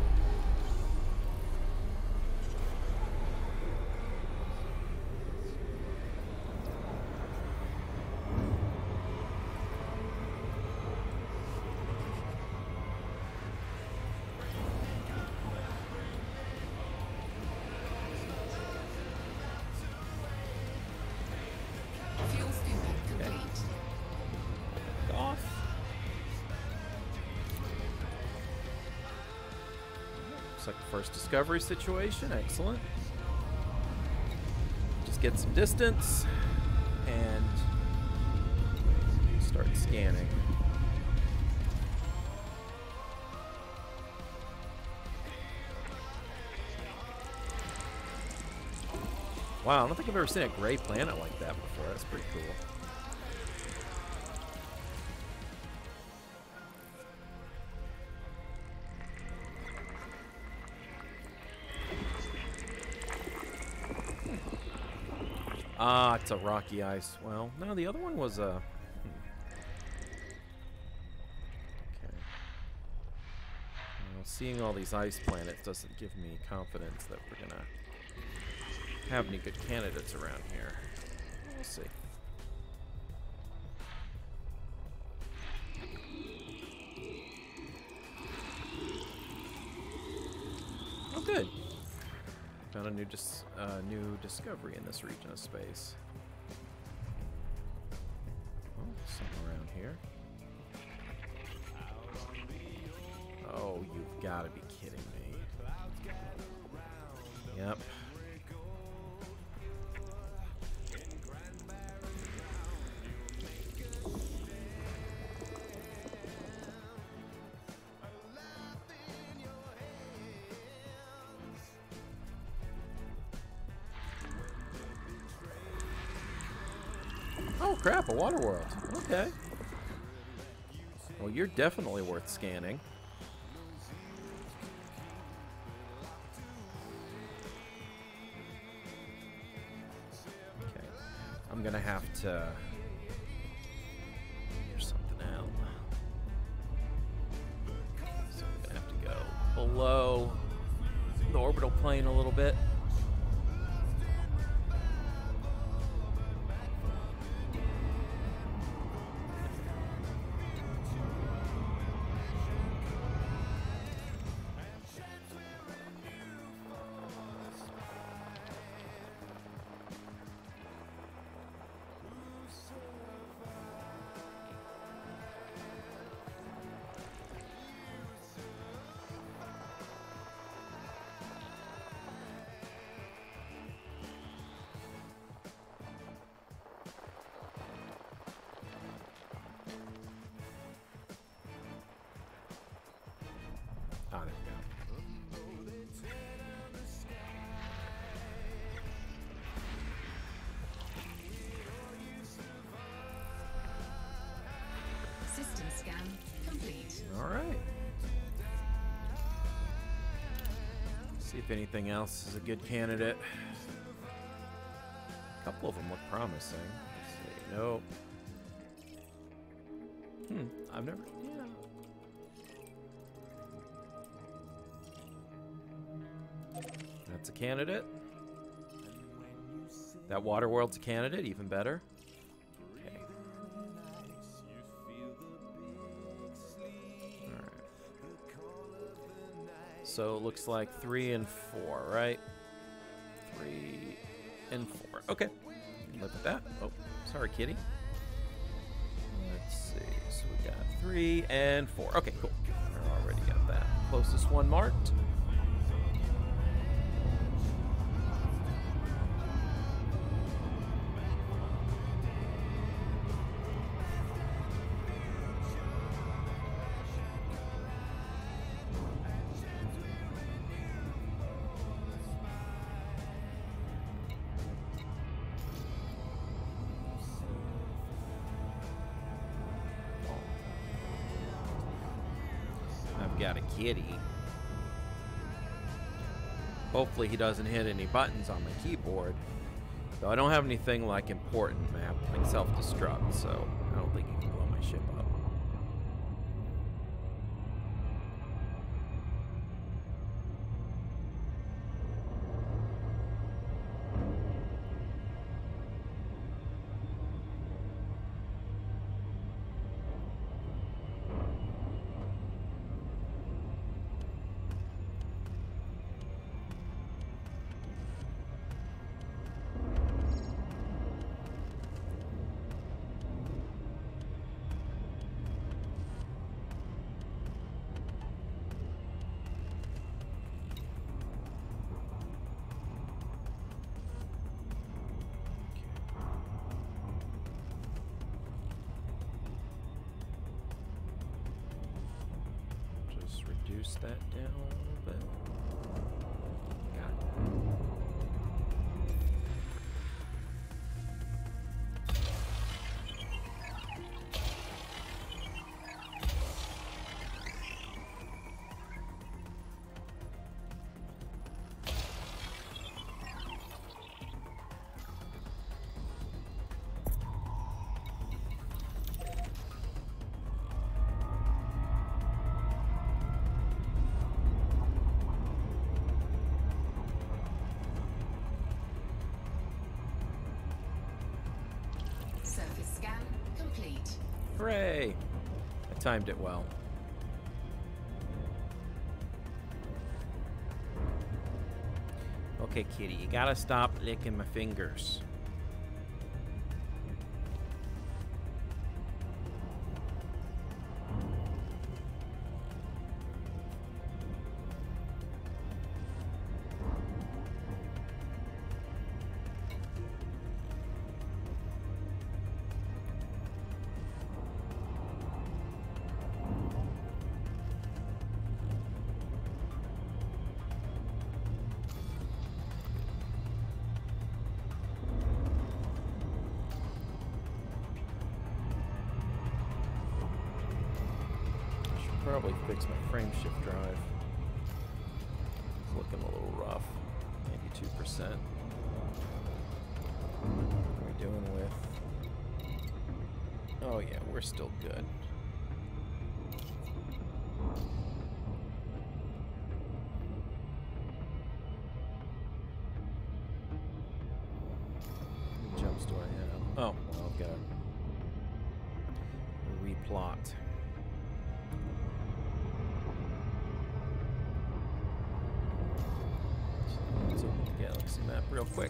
Fuel scooping complete. Off. Looks like a first discovery situation. Excellent. get some distance and start scanning. Wow, I don't think I've ever seen a gray planet like that before. That's pretty cool. Ah, it's a rocky ice. Well, no, the other one was a... Okay. Well, seeing all these ice planets doesn't give me confidence that we're gonna have any good candidates around here. We'll see. Oh, good. Found a new discovery in this region of space. Oh, something around here. Oh, you've got to be kidding me. Yep. Oh crap, a water world. Okay. Well, you're definitely worth scanning. Okay. I'm gonna have to... Here's something else. So I'm gonna have to go below the orbital plane a little bit. Ah, there we go. System scan complete. All right. See if anything else is a good candidate. A couple of them look promising. Let's see. Nope. I've never... Yeah. That's a candidate. That water world's a candidate, even better. Okay. Alright. So it looks like 3 and 4, right? 3 and 4. Okay. Live with that. Oh, sorry, kitty. Let's see. So we got 3 and 4. Okay, cool. I already got that. Closest one marked. Got a kitty. Hopefully he doesn't hit any buttons on my keyboard. Though I don't have anything like important map, like self-destruct, so I don't think he can blow my ship up. reduce that down a little bit. Got it. Surface scan complete. Hooray! I timed it well. Okay, kitty, you gotta stop licking my fingers. Probably fix my frame shift drive. It's looking a little rough. 92%. What are we doing with? Oh yeah, we're still good. How many jumps do I have? Oh, well, I've got to replot. Let's open the galaxy map real quick.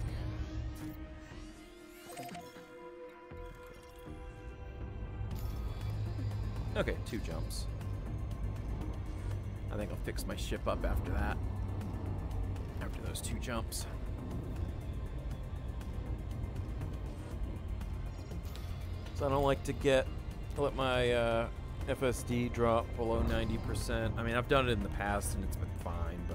Okay, 2 jumps. I think I'll fix my ship up after that. After those 2 jumps. So I don't like to let my FSD drop below 90%. I mean, I've done it in the past and it's been fine, but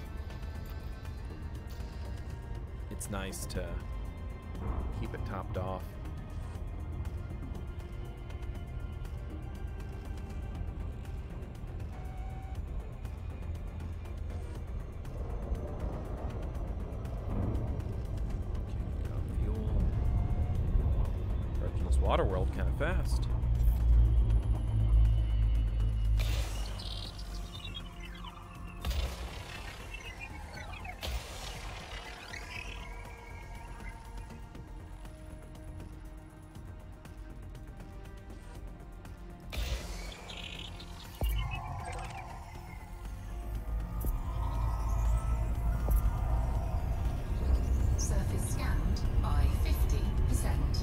it's nice to keep it topped off. Okay, got fuel. Approaching this water world kind of fast. Surface scanned by 50%.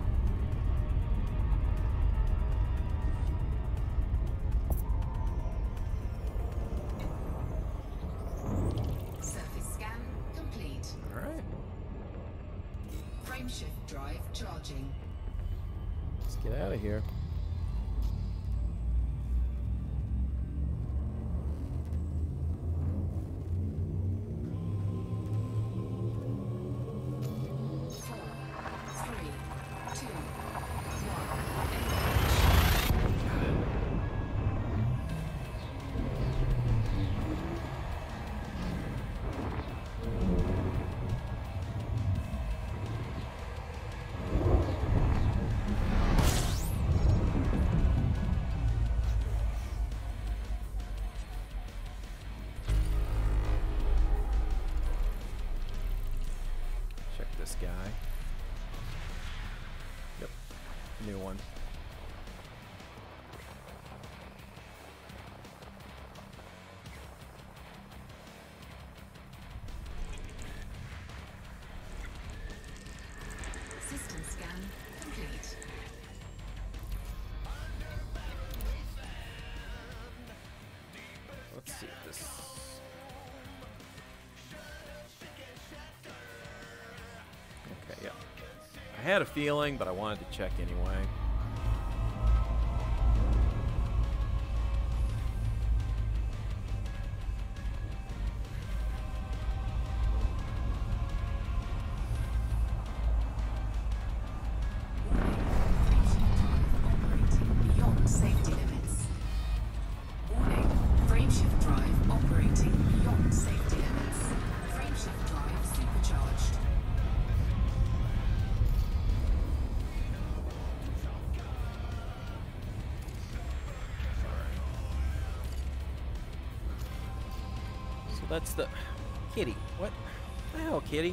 Surface scan complete. All right, Frameshift drive charging. let's get out of here. Check this guy. Yep, new one. System scan complete. Let's see if this. Okay, yeah. I had a feeling, but I wanted to check anyway. that's the... Kitty. What the hell, Kitty?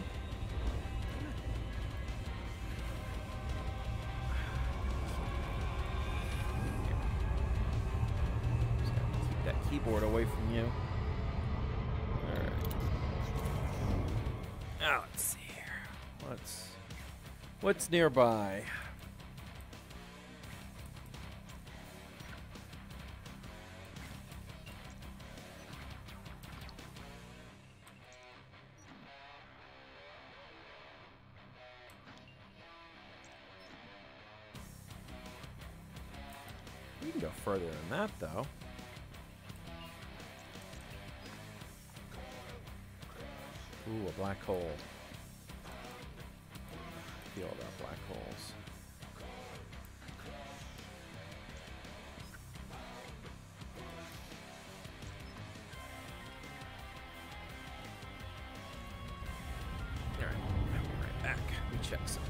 Just gotta keep that keyboard away from you. Alright. Now, let's see here. What's nearby? We can go further than that, though. Ooh, a black hole. Feel about black holes. All right, I'll be right back. Let me check something.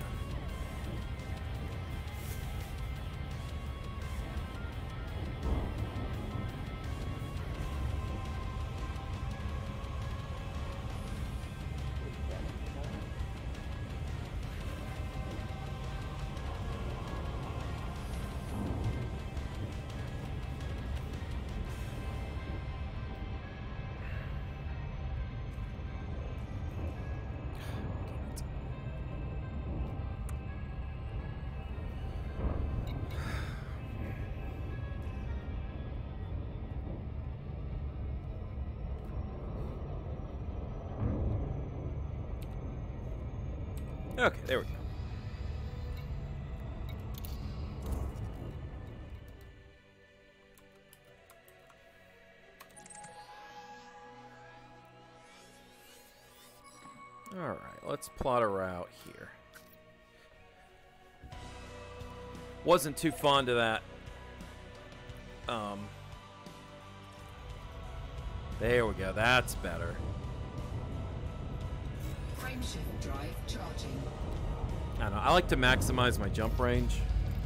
Okay, there we go. All right, let's plot a route here. Wasn't too fond of that. There we go. That's better. Frameshift drive charging. I don't know. I like to maximize my jump range.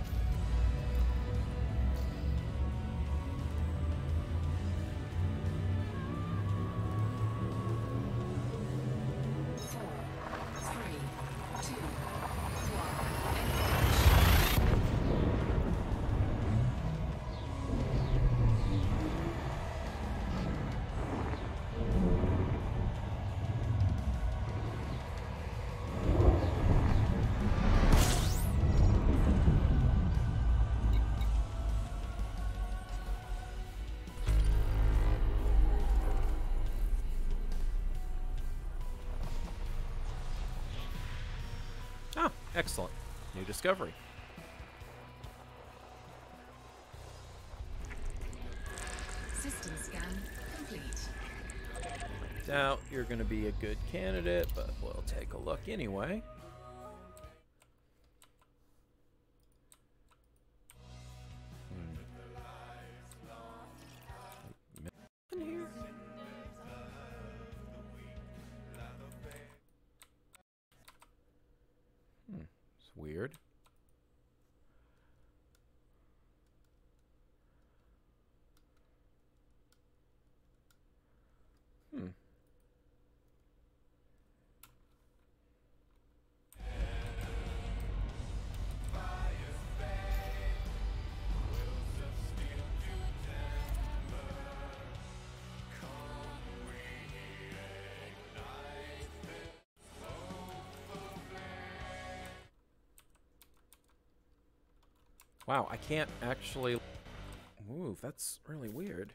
Oh, excellent. New discovery. System scan complete. Doubt you're going to be a good candidate, but we'll take a look anyway. In here? It's weird. Wow, I can't actually move. That's really weird.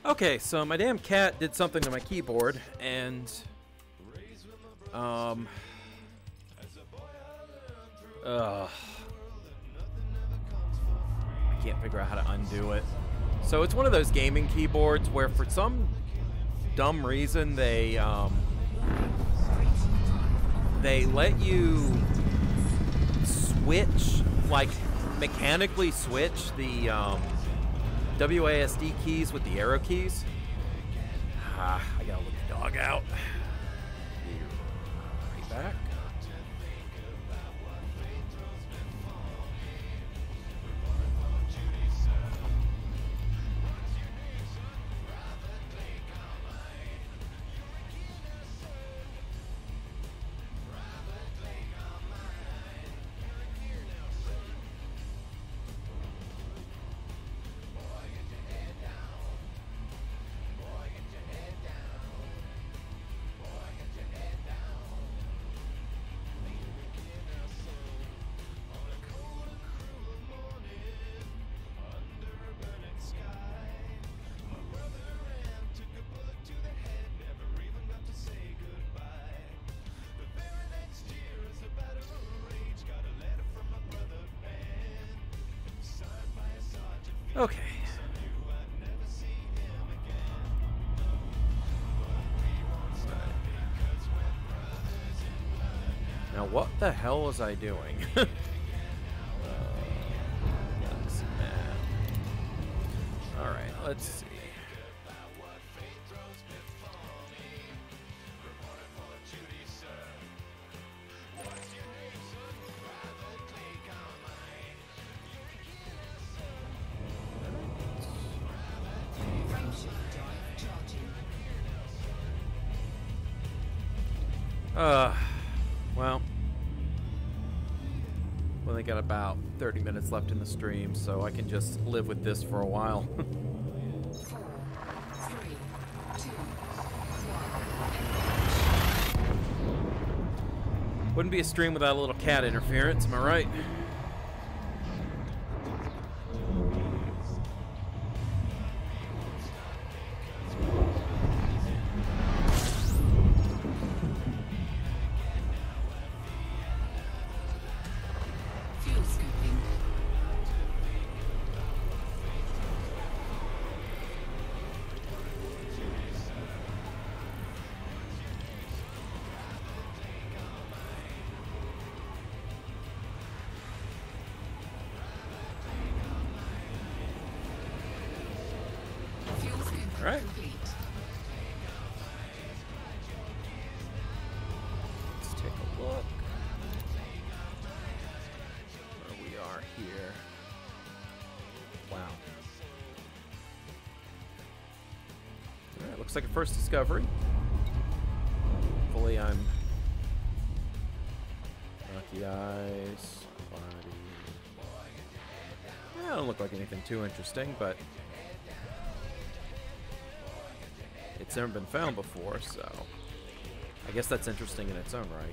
Okay, so my damn cat did something to my keyboard, and I can't figure out how to undo it. So it's one of those gaming keyboards where, for some dumb reason, they let you switch, like mechanically switch the WASD keys with the arrow keys. I gotta let the dog out. Right back. Okay. Now what the hell was I doing? Alright, let's see. Well, we only got about 30 minutes left in the stream, so I can just live with this for a while. 4, 3, 2, 1. Wouldn't be a stream without a little cat interference, am I right? Fuel scooping. Fuel scooping All right. complete. Let's take a look where we are here. Wow. Alright, looks like a first discovery. Hopefully I'm lucky eyes, body. Yeah, don't look like anything too interesting, but it's never been found before, so I guess that's interesting in its own right.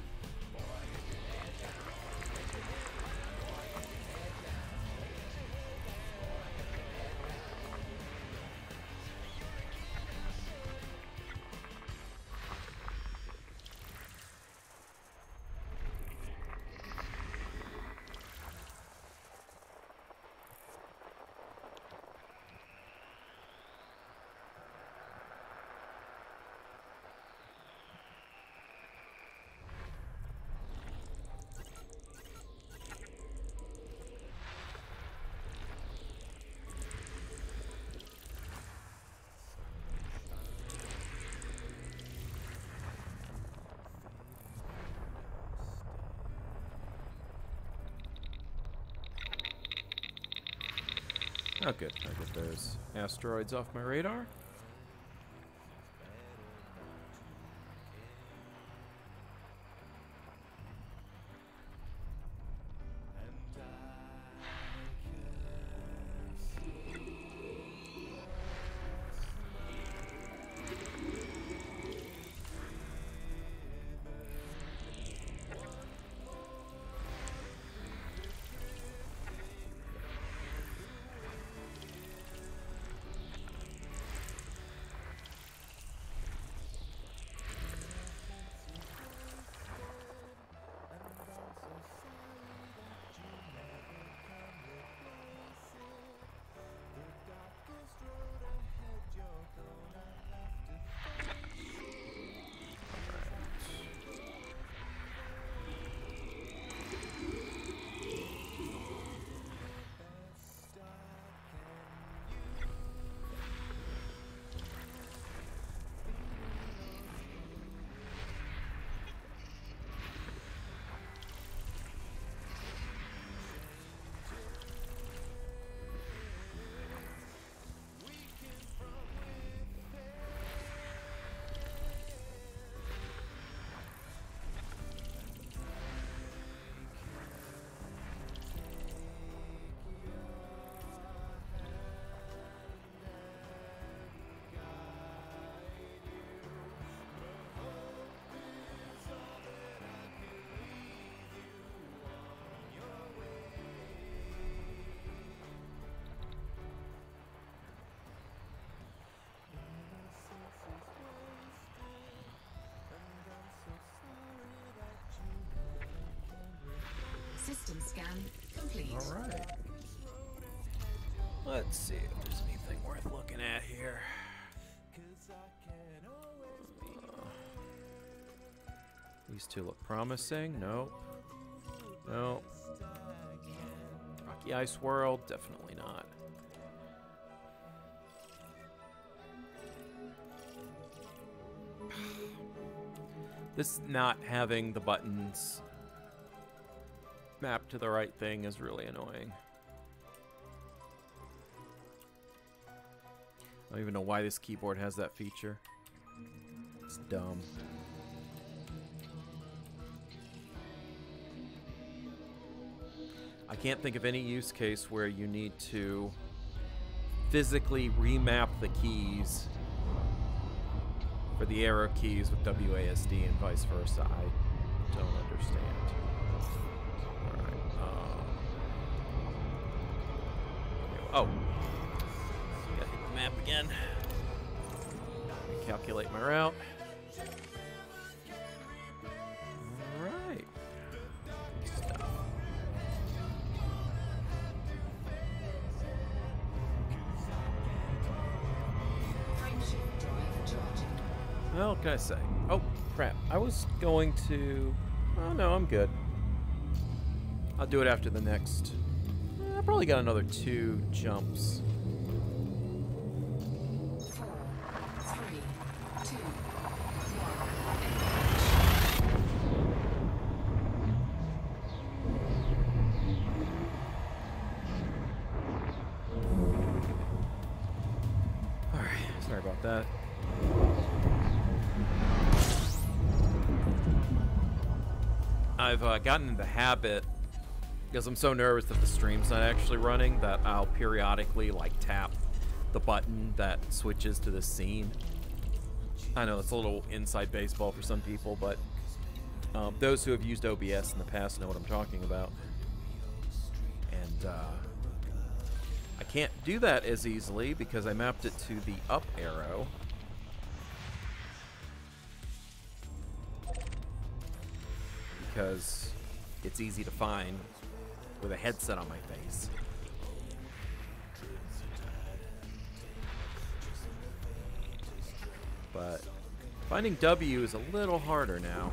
Oh, good. I get those asteroids off my radar. complete. All right. Let's see if there's anything worth looking at here. These two look promising. Nope. Nope. Rocky Ice World, definitely not. This not having the buttons mapped to the right thing is really annoying. I don't even know why this keyboard has that feature. It's dumb. I can't think of any use case where you need to physically remap the keys for the arrow keys with WASD and vice versa. I don't understand. Alright. Oh. Gotta hit the map again. Calculate my route. Alright. Good stuff. Frameshift drive charging. Well, what can I say? Oh, crap. I was going to... Oh, no, I'm good. I'll do it after the next... I probably got another 2 jumps. 4, 3, 2, 1. Alright, sorry about that. I've gotten in the habit, because I'm so nervous that the stream's not actually running, that I'll periodically like tap the button that switches to the scene. I know it's a little inside baseball for some people, but those who have used OBS in the past know what I'm talking about. And I can't do that as easily because I mapped it to the up arrow. Because it's easy to find with a headset on my face. But finding W is a little harder now.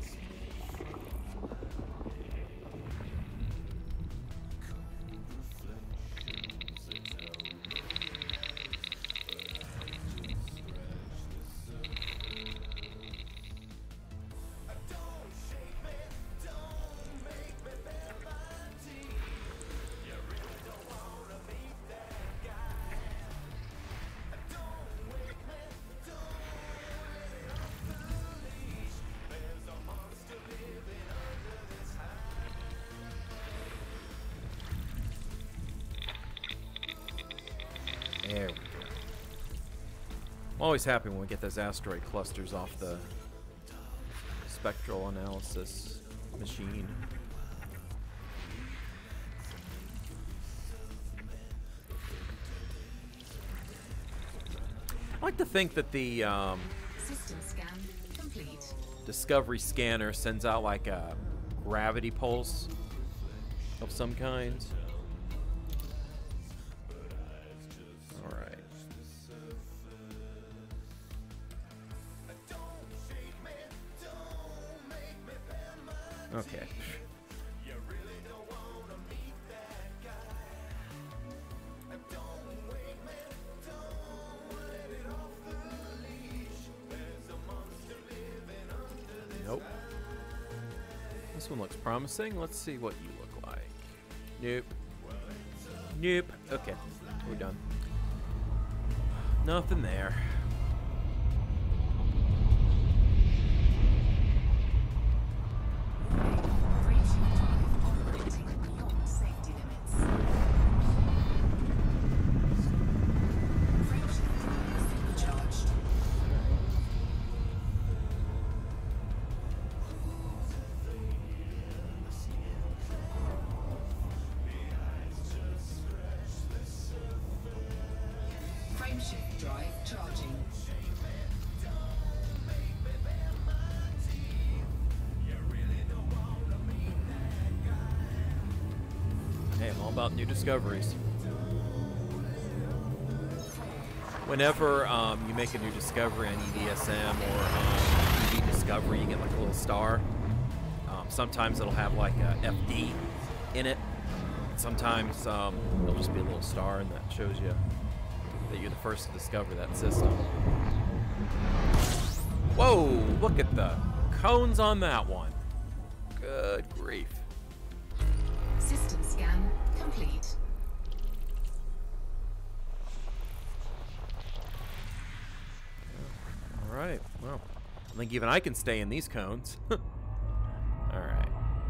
There we go. I'm always happy when we get those asteroid clusters off the spectral analysis machine. I like to think that the System scan complete. Discovery scanner sends out like a gravity pulse of some kind. Alright. Okay. Nope. This one looks promising. Let's see what you look like. Nope. Nope. Okay. We're done. Nothing there. Frameshift drive operating beyond safety limits. Frameshift drive supercharged. Frameshift drive charging. about new discoveries. Whenever you make a new discovery on EDSM or EV Discovery, you get like a little star. Sometimes it'll have like a FD in it. Sometimes it'll just be a little star, and that shows you that you're the first to discover that system. Whoa, look at the cones on that one. Good grief. System scan complete. All right, well, I think even I can stay in these cones. All right.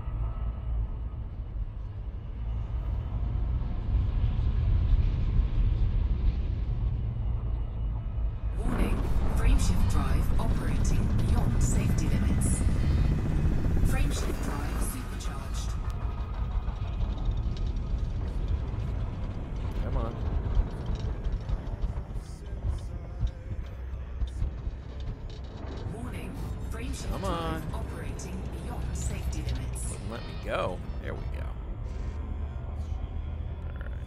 Warning, frameshift drive operating beyond safety limits. Frameshift drive supercharged. Come on. Warning, frameshift Come on. drive operating beyond safety limits. Wouldn't let me go. There we go. All right.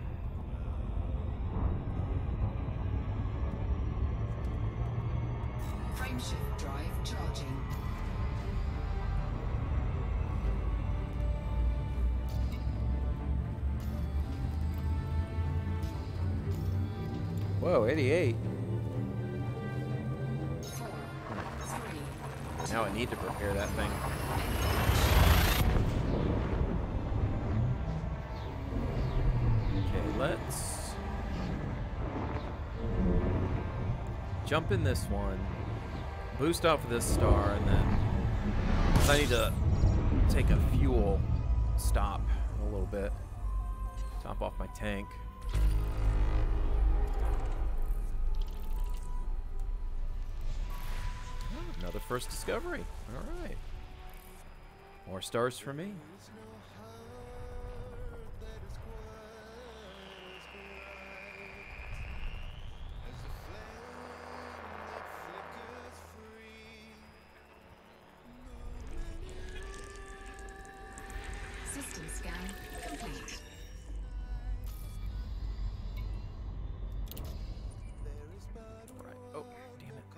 Frameshift drive charging. Whoa, 88. 4, 3, Now I need to prepare that thing. Okay, let's jump in this one, boost off of this star, and then I need to take a fuel stop a little bit. Top off my tank. Another first discovery. All right. More stars for me. system scan complete. Right. Oh, damn it.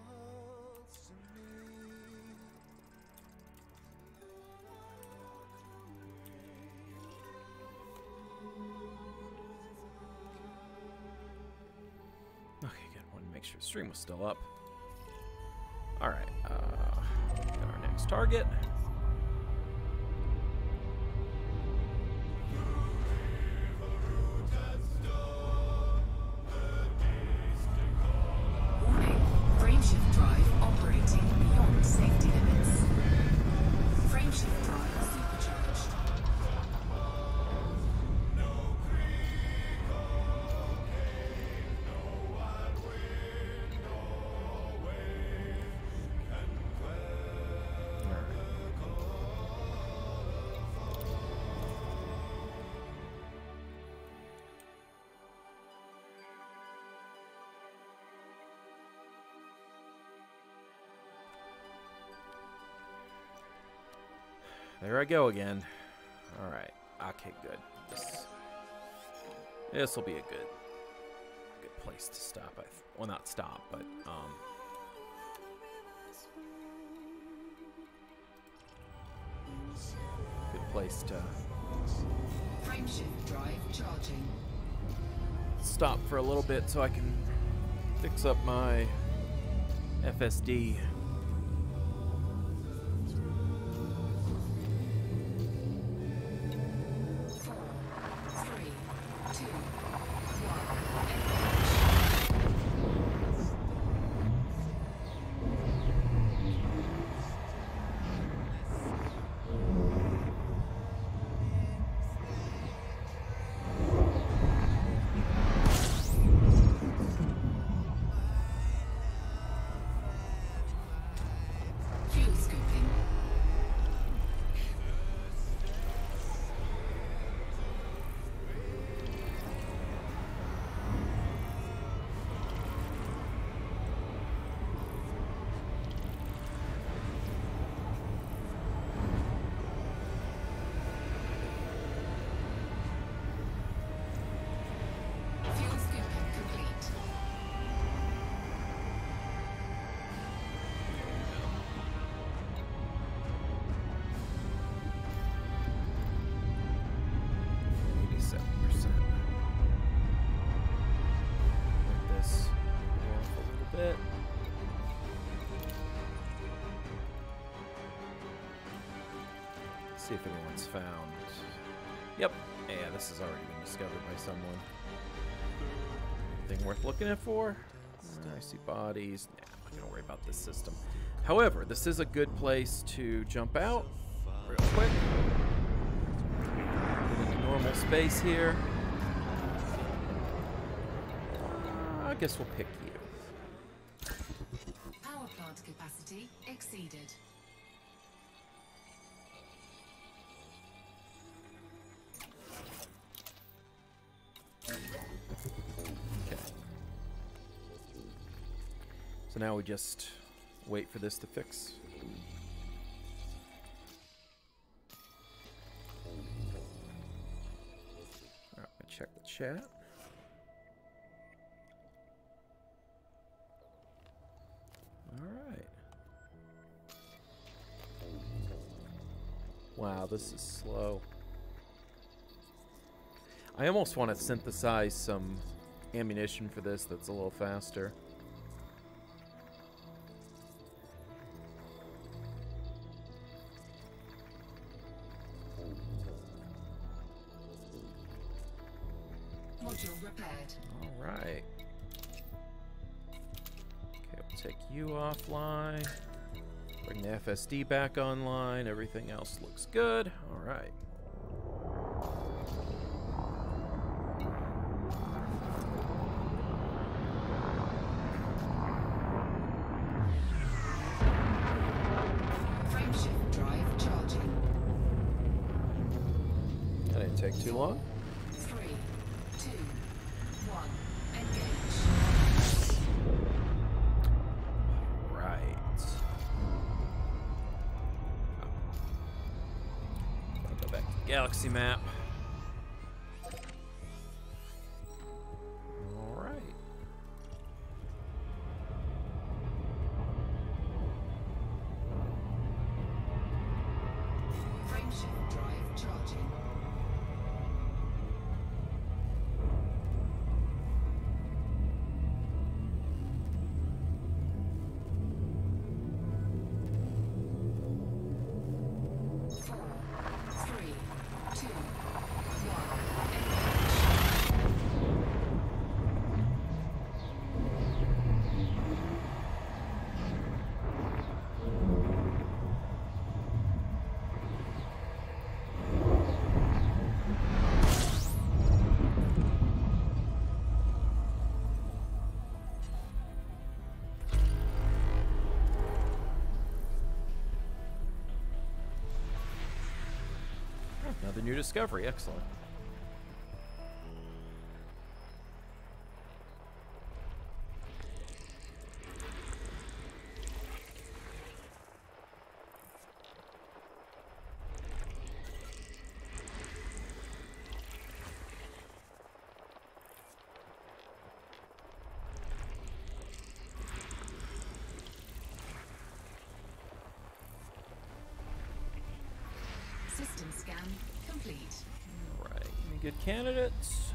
Okay, good. Wanted to make sure the stream was still up. All right. Got our next target. Warning, frameshift drive operating beyond safety limits. Frameshift drive supercharged. There I go again. All right. Okay, good. This will be a good place to stop. Well, not stop, but good place to Frameshift drive charging. stop for a little bit so I can fix up my FSD. See if anyone's found. Yep. Yeah, this has already been discovered by someone. Anything worth looking at for? I see bodies. Nah, I'm not going to worry about this system. However, this is a good place to jump out real quick. Get into normal space here. I guess we'll pick you. Power plant capacity exceeded. Okay. So now we just wait for this to fix. Alright, I'm gonna check the chat. Alright. Wow, this is slow. I almost want to synthesize some ammunition for this that's a little faster. Module repaired. All right. Okay, we'll take you offline. Bring the FSD back online. Everything else looks good. All right. Frameshift drive charging. That didn't take too long. 3, 2, 1. Engage. Right. I'll go back to the galaxy map. All right. Frameshift drive charging. Another new discovery. Excellent. System scan complete. All right. Any good candidates?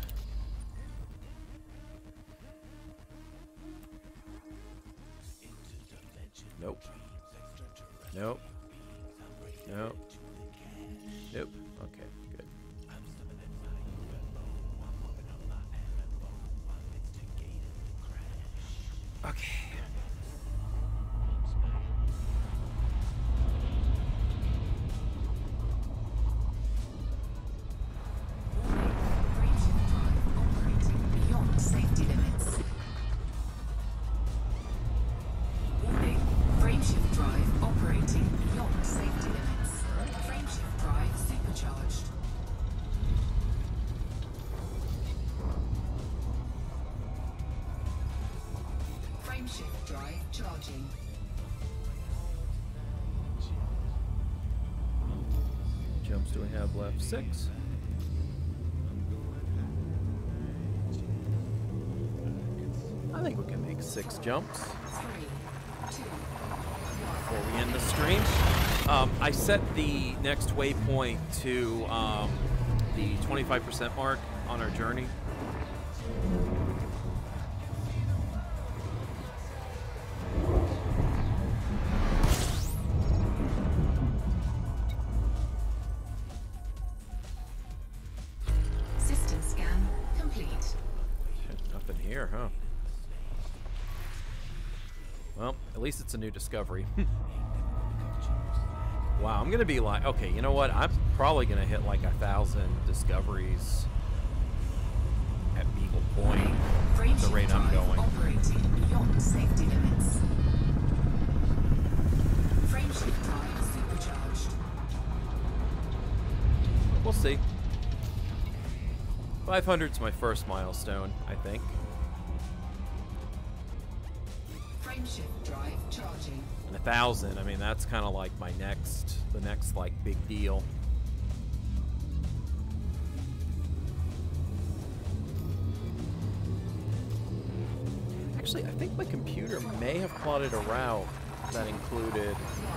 Nope. Nope. Nope. Nope. Okay, good. Okay. Frameshift drive operating beyond safety limits. Warning. Frameshift drive operating beyond safety limits. Frameshift drive supercharged. Frameshift drive charging. Jumps do we have left? 6. I think we can make 6 jumps 3, 2, before we end the stream. I set the next waypoint to the 25% mark on our journey. there, huh? Well, at least it's a new discovery. Wow, I'm gonna be like, okay, you know what? I'm probably gonna hit like 1,000 discoveries at Beagle Point at the rate I'm going. Operating beyond safety limits. Frameshift drive supercharged. We'll see. 500's my first milestone, I think. Frameshift drive charging. And 1,000, I mean, that's kind of like my the next like big deal. Actually, I think my computer may have plotted a route that included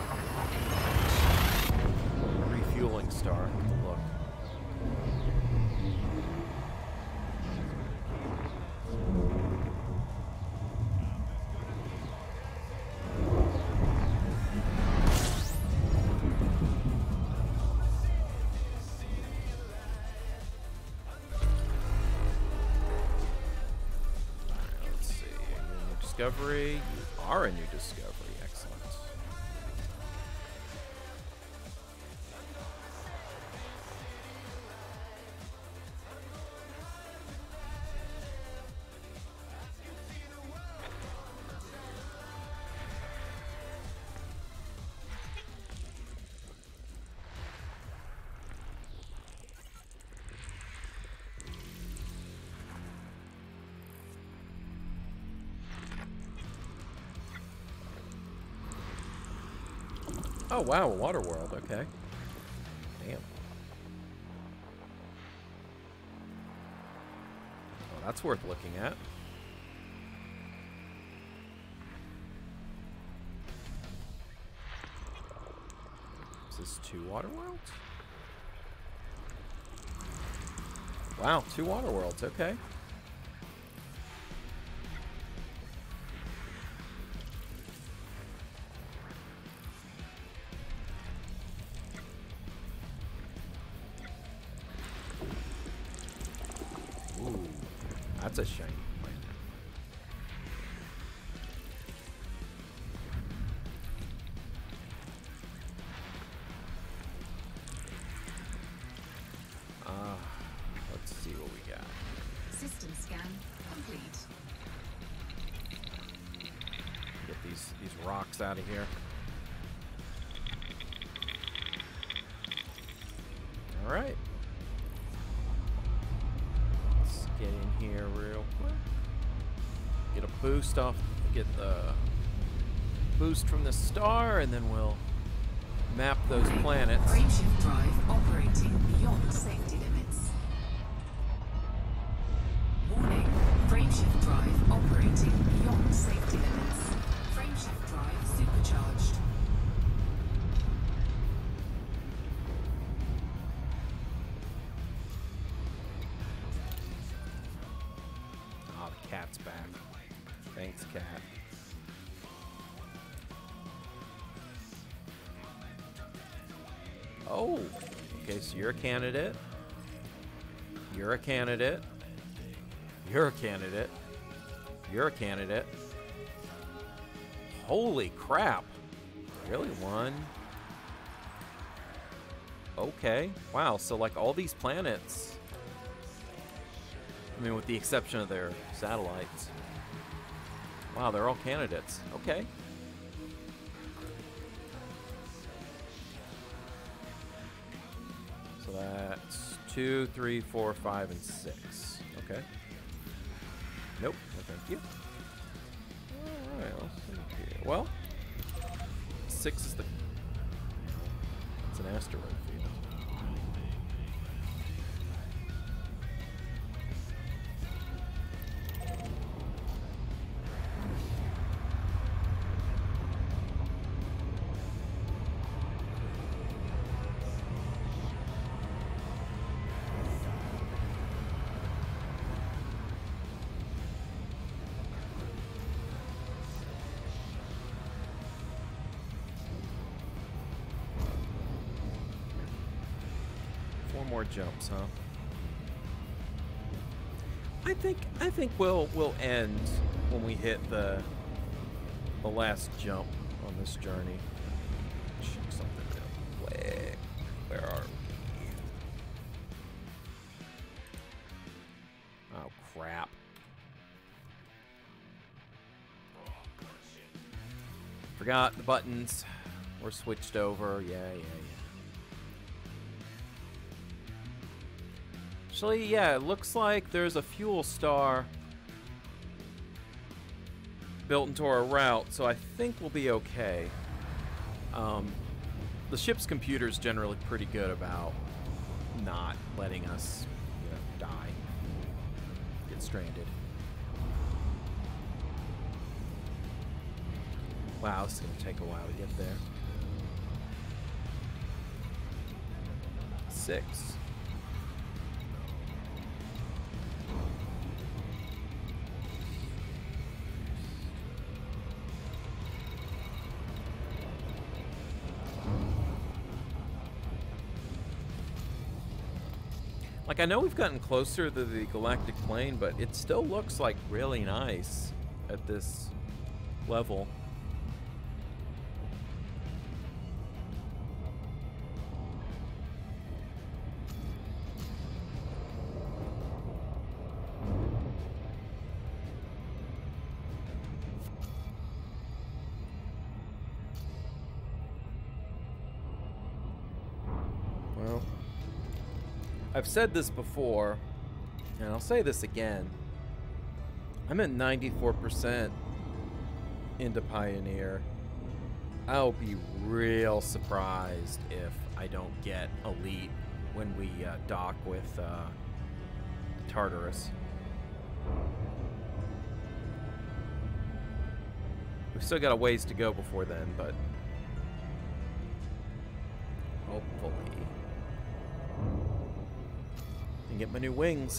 a refueling star. Look. Discovery. You are a new discovery. Excellent. Oh wow, a water world, okay. Damn. Well, that's worth looking at. Is this 2 water worlds? Wow, 2 water worlds, okay. That's a shiny planet. Let's see what we got. System scan complete. Get these rocks out of here. All right. Get in here real quick. Get a boost off. Get the boost from the star, and then we'll map those planets. Frameshift drive operating beyond safety limits. Warning. Frameshift drive operating beyond safety limits. Frameshift drive supercharged. Cat's back. Thanks, cat. Oh, okay, so you're a candidate. You're a candidate. You're a candidate. You're a candidate. Holy crap. Really? 1. Okay. Wow, so like all these planets, I mean, with the exception of their satellites. Wow, they're all candidates. Okay. So that's 2, 3, 4, 5, and 6. Okay. Nope. No, thank you. Alright, let's see here. Well, 6 is the... It's an asteroid field. More jumps, huh? I think we'll end when we hit the last jump on this journey. Check something real quick. Where are we? Oh crap. Forgot the buttons. We're switched over. Yeah. Actually, yeah, it looks like there's a fuel star built into our route, so I think we'll be okay. The ship's computer's generally pretty good about not letting us, die, get stranded. Wow, this is gonna take a while to get there. 6. Like, I know we've gotten closer to the galactic plane, but it still looks like really nice at this level. Well, I've said this before, and I'll say this again. I'm at 94% into Pioneer. I'll be real surprised if I don't get Elite when we dock with Tartarus. We've still got a ways to go before then, but hopefully I can get my new wings.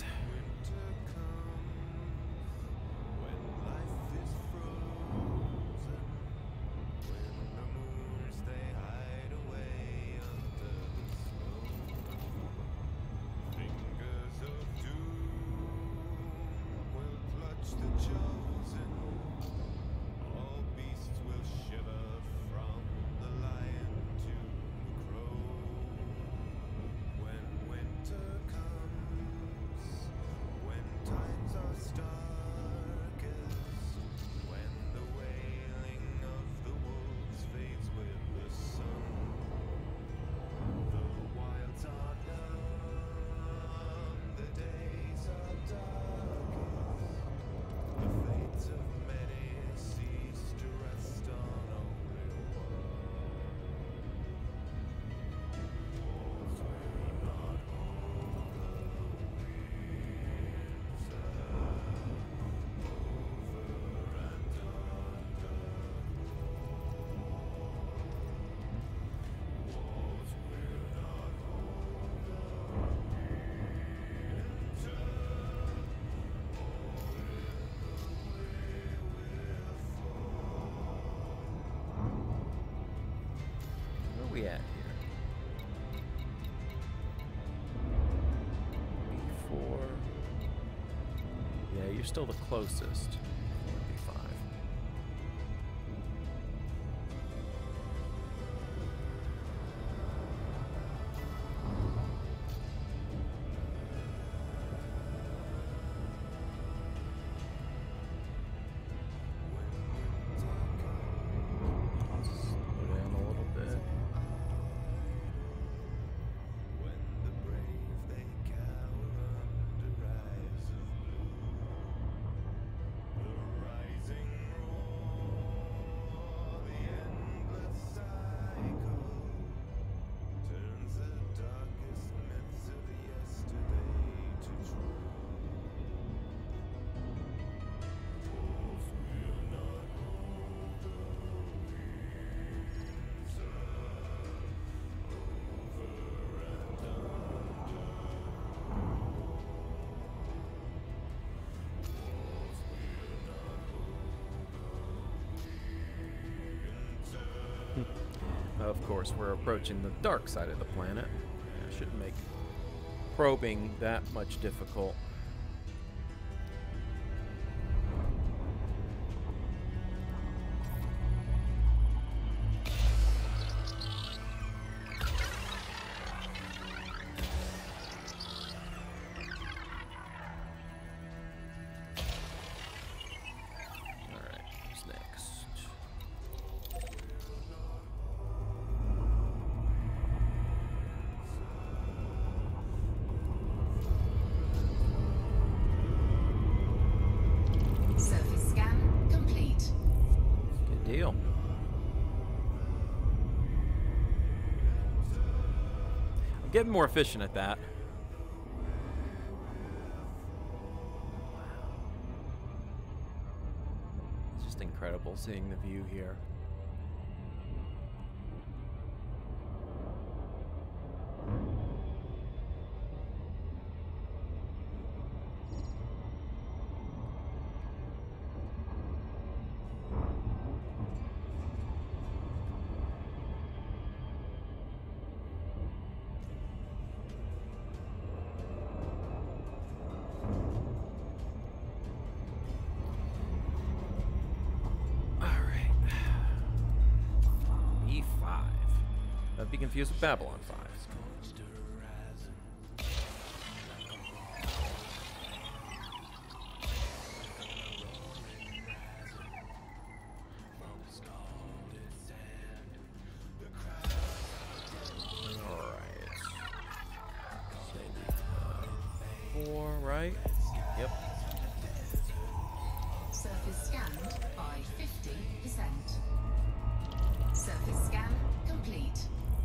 At here? B4. Yeah, you're still the closest. B5. Of course, we're approaching the dark side of the planet. It shouldn't make probing that much difficult. Getting more efficient at that. It's just incredible seeing the view here. Be confused with Babylon 5. Alright. 4, right? Yep. Surface scanned by 50%. Surface scan complete.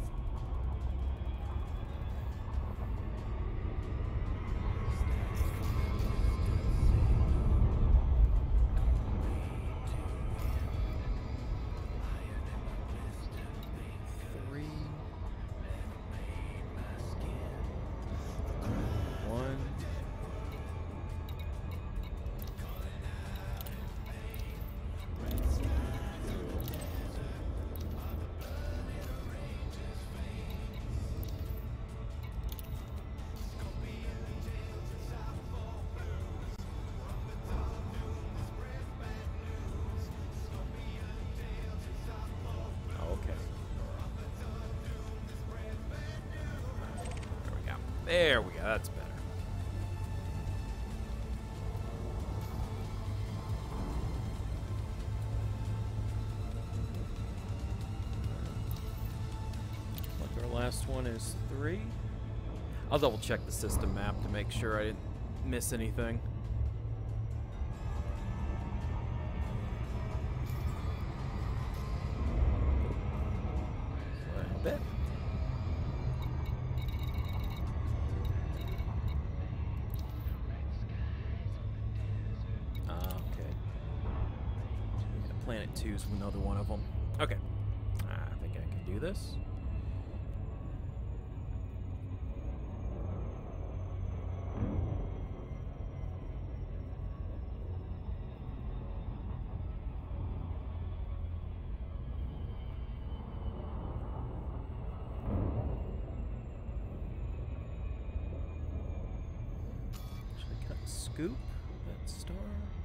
There we go, that's better. Like our last one is 3. I'll double check the system map to make sure I didn't miss anything. I bet. Planet 2 is another one of them. Okay. I think I can do this. Should I kind of scoop that star?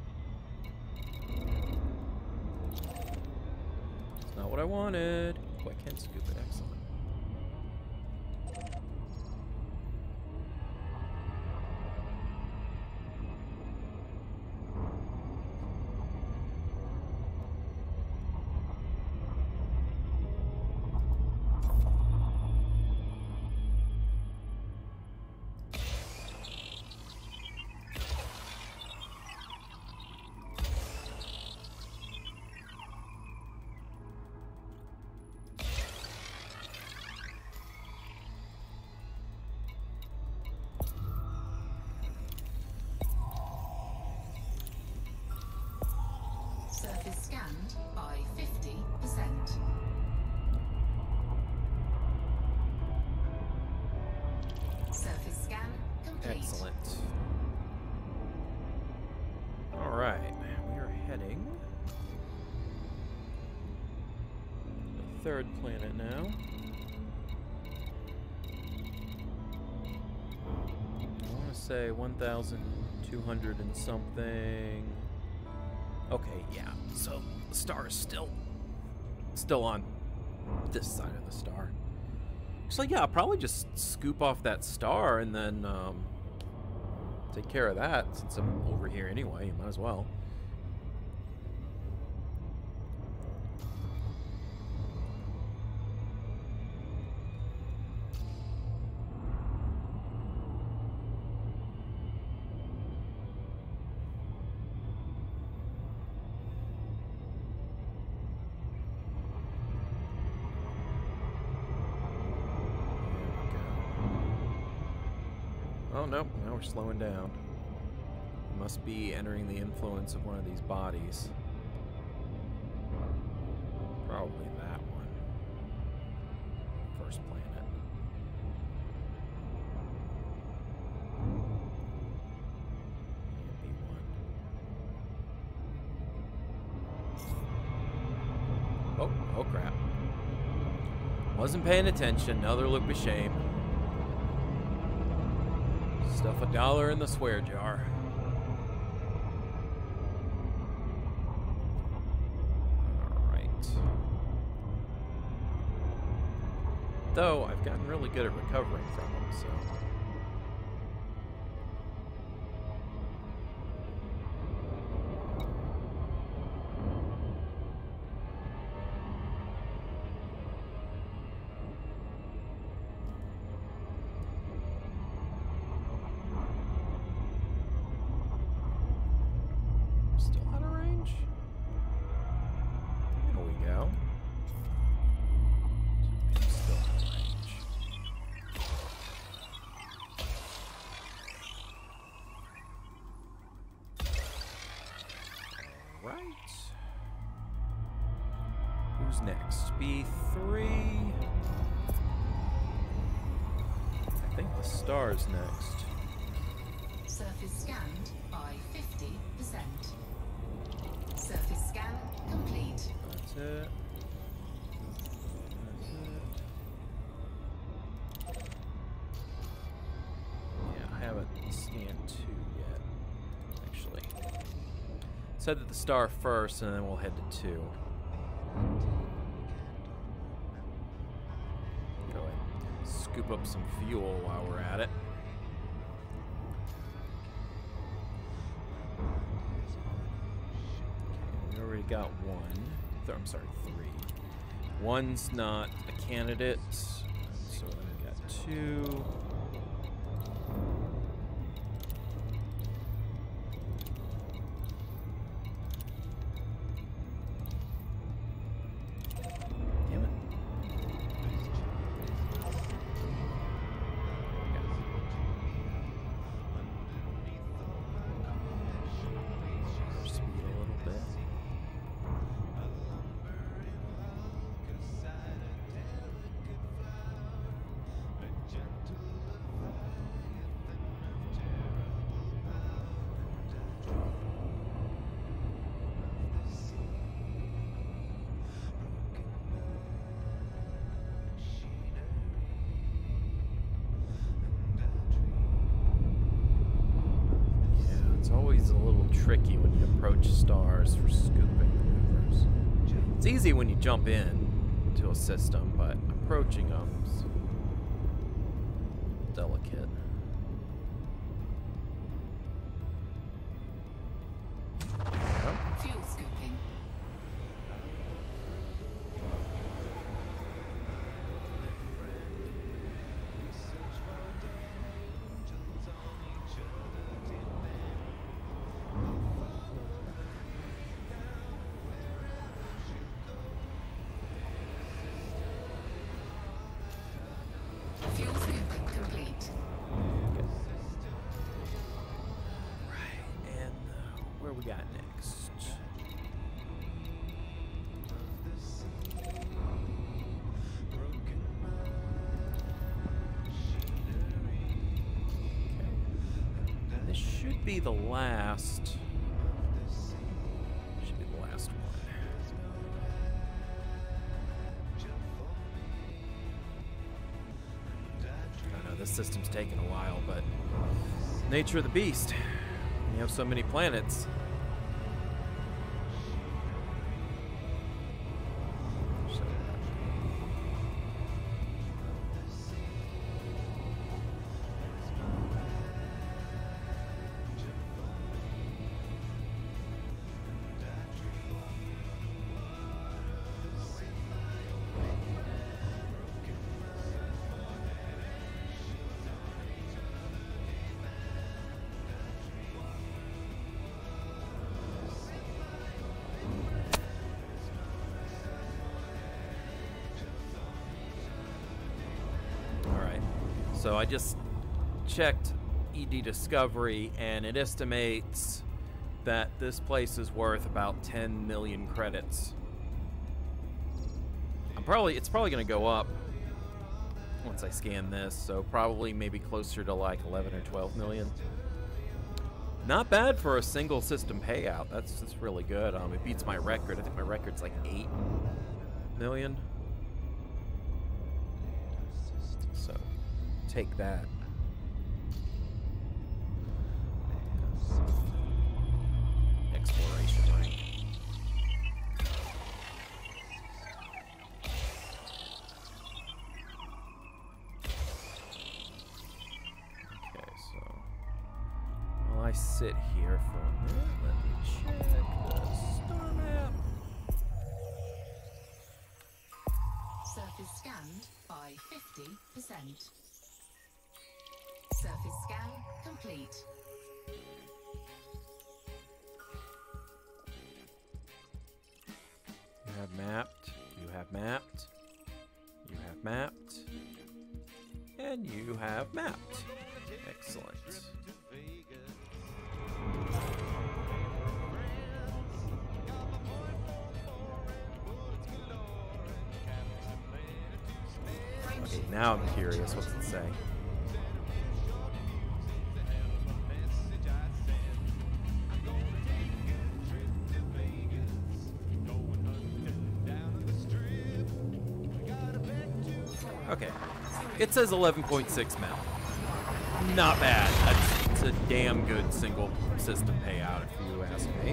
Not what I wanted. Oh, I can scoop it. Excellent. Surface scanned by 50%. Surface scan complete. Excellent. All right, we are heading to the 3rd planet now. I want to say 1,200 and something. Okay, yeah. So the star is still on this side of the star. So yeah, I'll probably just scoop off that star and then take care of that since I'm over here anyway. Might as well. nope. Now we're slowing down. Must be entering the influence of one of these bodies. Probably that one. First planet. Can't be one. Oh crap. Wasn't paying attention. Another loop of shame. Stuff $1 in the swear jar. Though I've gotten really good at recovering from them, so. Still out of range? There we go. Still out of range. Right. Who's next? B3. I think the star's next. Surface scanned by 50%. Surface scan complete. That's it. Yeah, I haven't scanned 2 yet, actually. Said that the star first, and then we'll head to 2. Go ahead. Scoop up some fuel while we're at it. Okay, we already got 1. I'm sorry, 3. 1's not a candidate, so then we got 2. Damn it. Speed a little bit. It's always a little tricky when you approach stars for scooping maneuvers. It's easy when you jump in to a system, but approaching them's delicate. Fuel scooping. Fuel scooping complete. Right, and where we got next? Okay. This should be the last. Should be the last one. I know this system's taking a while, but nature of the beast. You have so many planets. So I just checked ED Discovery, and it estimates that this place is worth about 10 million credits. It's probably going to go up once I scan this, so probably maybe closer to like 11 or 12 million. Not bad for a single system payout. That's really good. It beats my record. I think my record's like 8 million. So take that. Exploration rank. Okay, so while I sit here for a minute, let me check the star map. Surface scanned by 50%. Surface scan complete. You have mapped, you have mapped, you have mapped, and you have mapped. Excellent. Okay, now I'm curious. What's it say? Okay, it says 11.6 mil. Not bad. That's a damn good single system payout, if you ask me.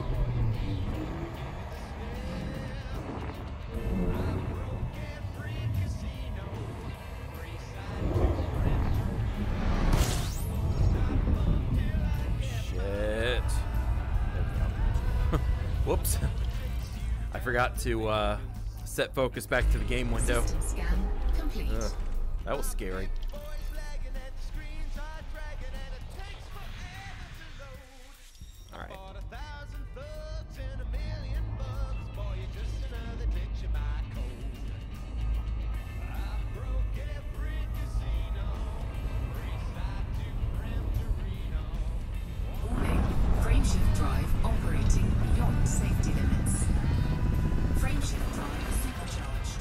Shit. Whoops. I forgot to set focus back to the game window. System scan complete. Ugh, that was scary. Alright. Warning. Frameshift drive operating beyond safety limits. Frameshift drive supercharged.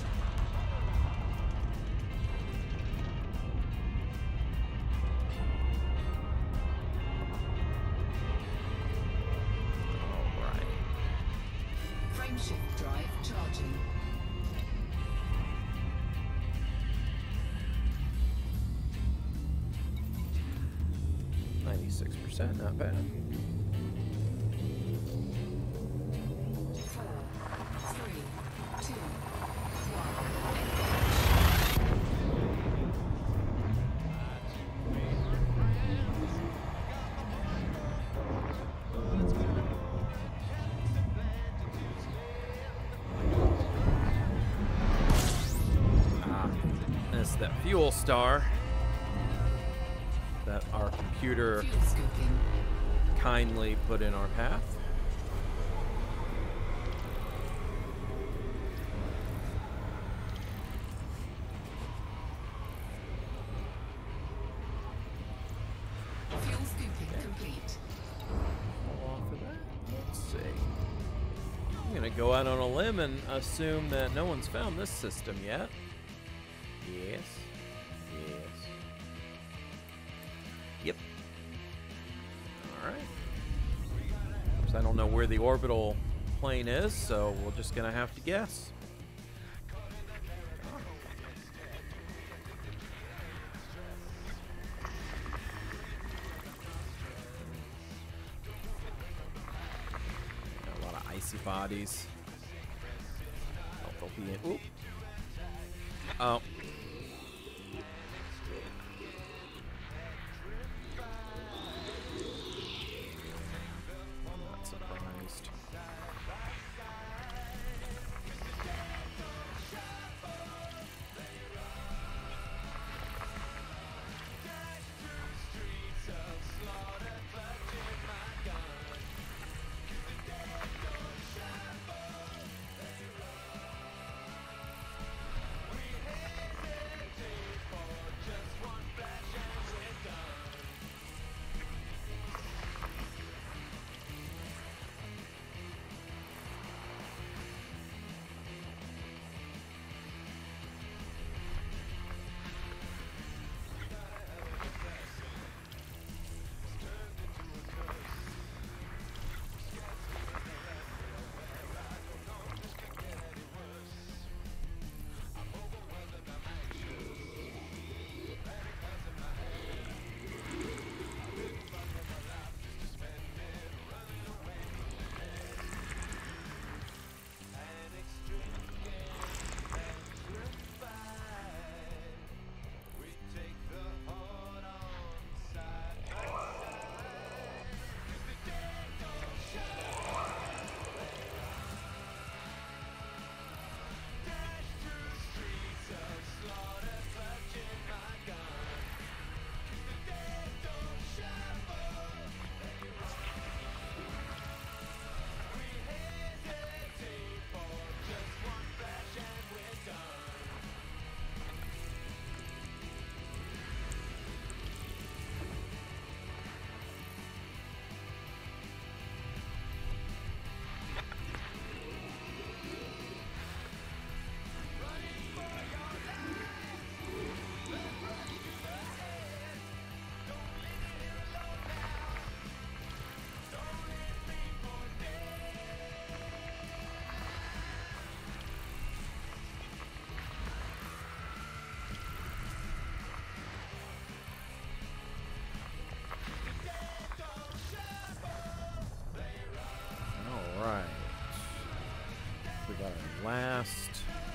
Alright. Frameshift drive charging. %, not bad. 4, 3, 2, 1. That's that fuel star that our computer fuel scoping. kindly put in our path. Fuel scooping complete. Off of that. Let's see. I'm gonna go out on a limb and assume that no one's found this system yet. Yes. Yes. Yep. Alright. So I don't know where the orbital plane is, so we're just gonna have to guess. A lot of icy bodies. Oh, they'll be in. Oop. Oh. Not surprised. last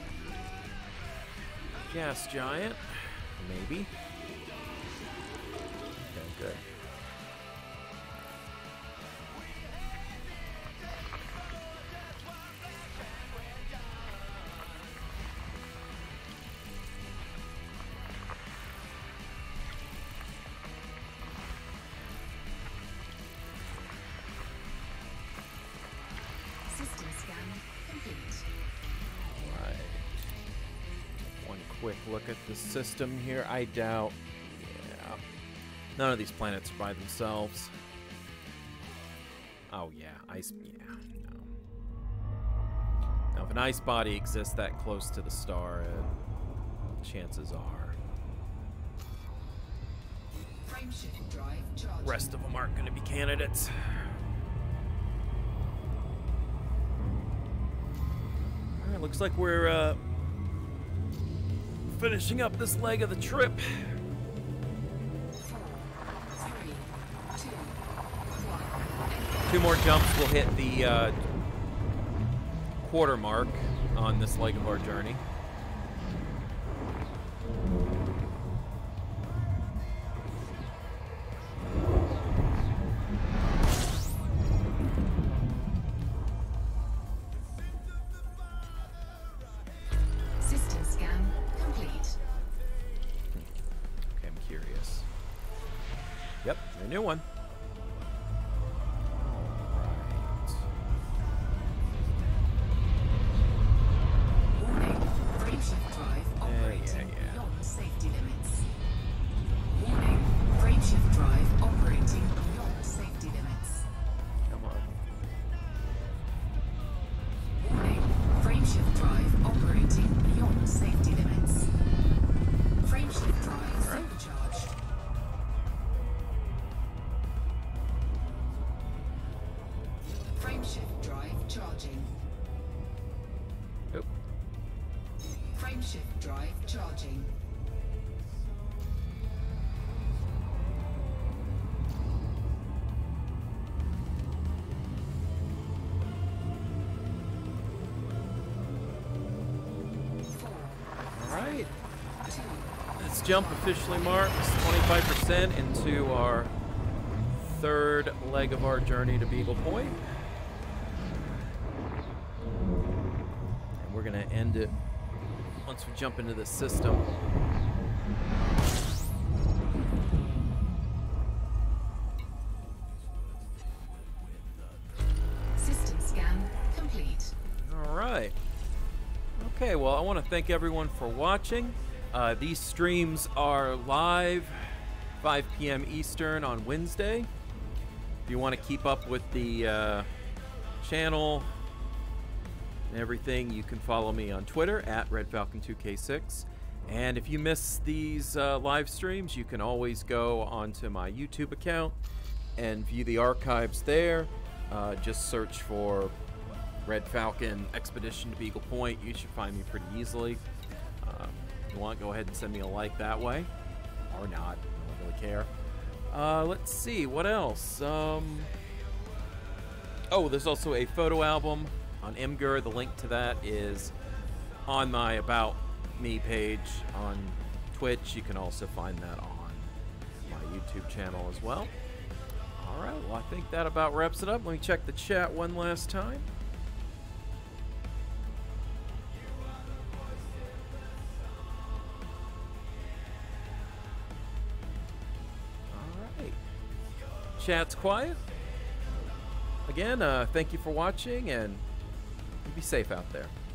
gas giant. Maybe. Okay, good. System scan complete. Right. One quick look at the system here. I doubt. Yeah. None of these planets are by themselves. Oh, yeah. Ice. Yeah. No. Now, if an ice body exists that close to the star, chances are. Frameshift drive charging. Rest of them aren't going to be candidates. Alright, looks like we're finishing up this leg of the trip. 4, 3, 2, 1. 2 more jumps will hit the quarter mark on this leg of our journey. System scan complete. Okay, I'm curious. Yep, a new one. Warning, frameshift drive operating yeah. beyond safety limits. Warning, frameshift drive operating beyond safety limits. Come on. Warning, frameshift drive operating beyond safety limits. Frameshift drive supercharged. Frameshift drive charging. Oop. Frameshift drive charging. Alright. 2, This jump officially marks 25% into our third leg of our journey to Beagle Point. And we're going to end it once we jump into this system. system scan complete. Alright. Okay, well, I want to thank everyone for watching. These streams are live 5 p.m. Eastern on Wednesday. If you want to keep up with the channel and everything, you can follow me on Twitter at RedFalcon2K6. And if you miss these live streams, you can always go onto my YouTube account and view the archives there. Just search for Red Falcon Expedition to Beagle Point. You should find me pretty easily. If you want, go ahead and send me a like that way. Or not. I don't really care. Let's see. What else? Oh, there's also a photo album on Imgur. The link to that is on my About Me page on Twitch. You can also find that on my YouTube channel as well. Alright, well, I think that about wraps it up. Let me check the chat one last time. Alright. Chat's quiet. Again, thank you for watching, and be safe out there.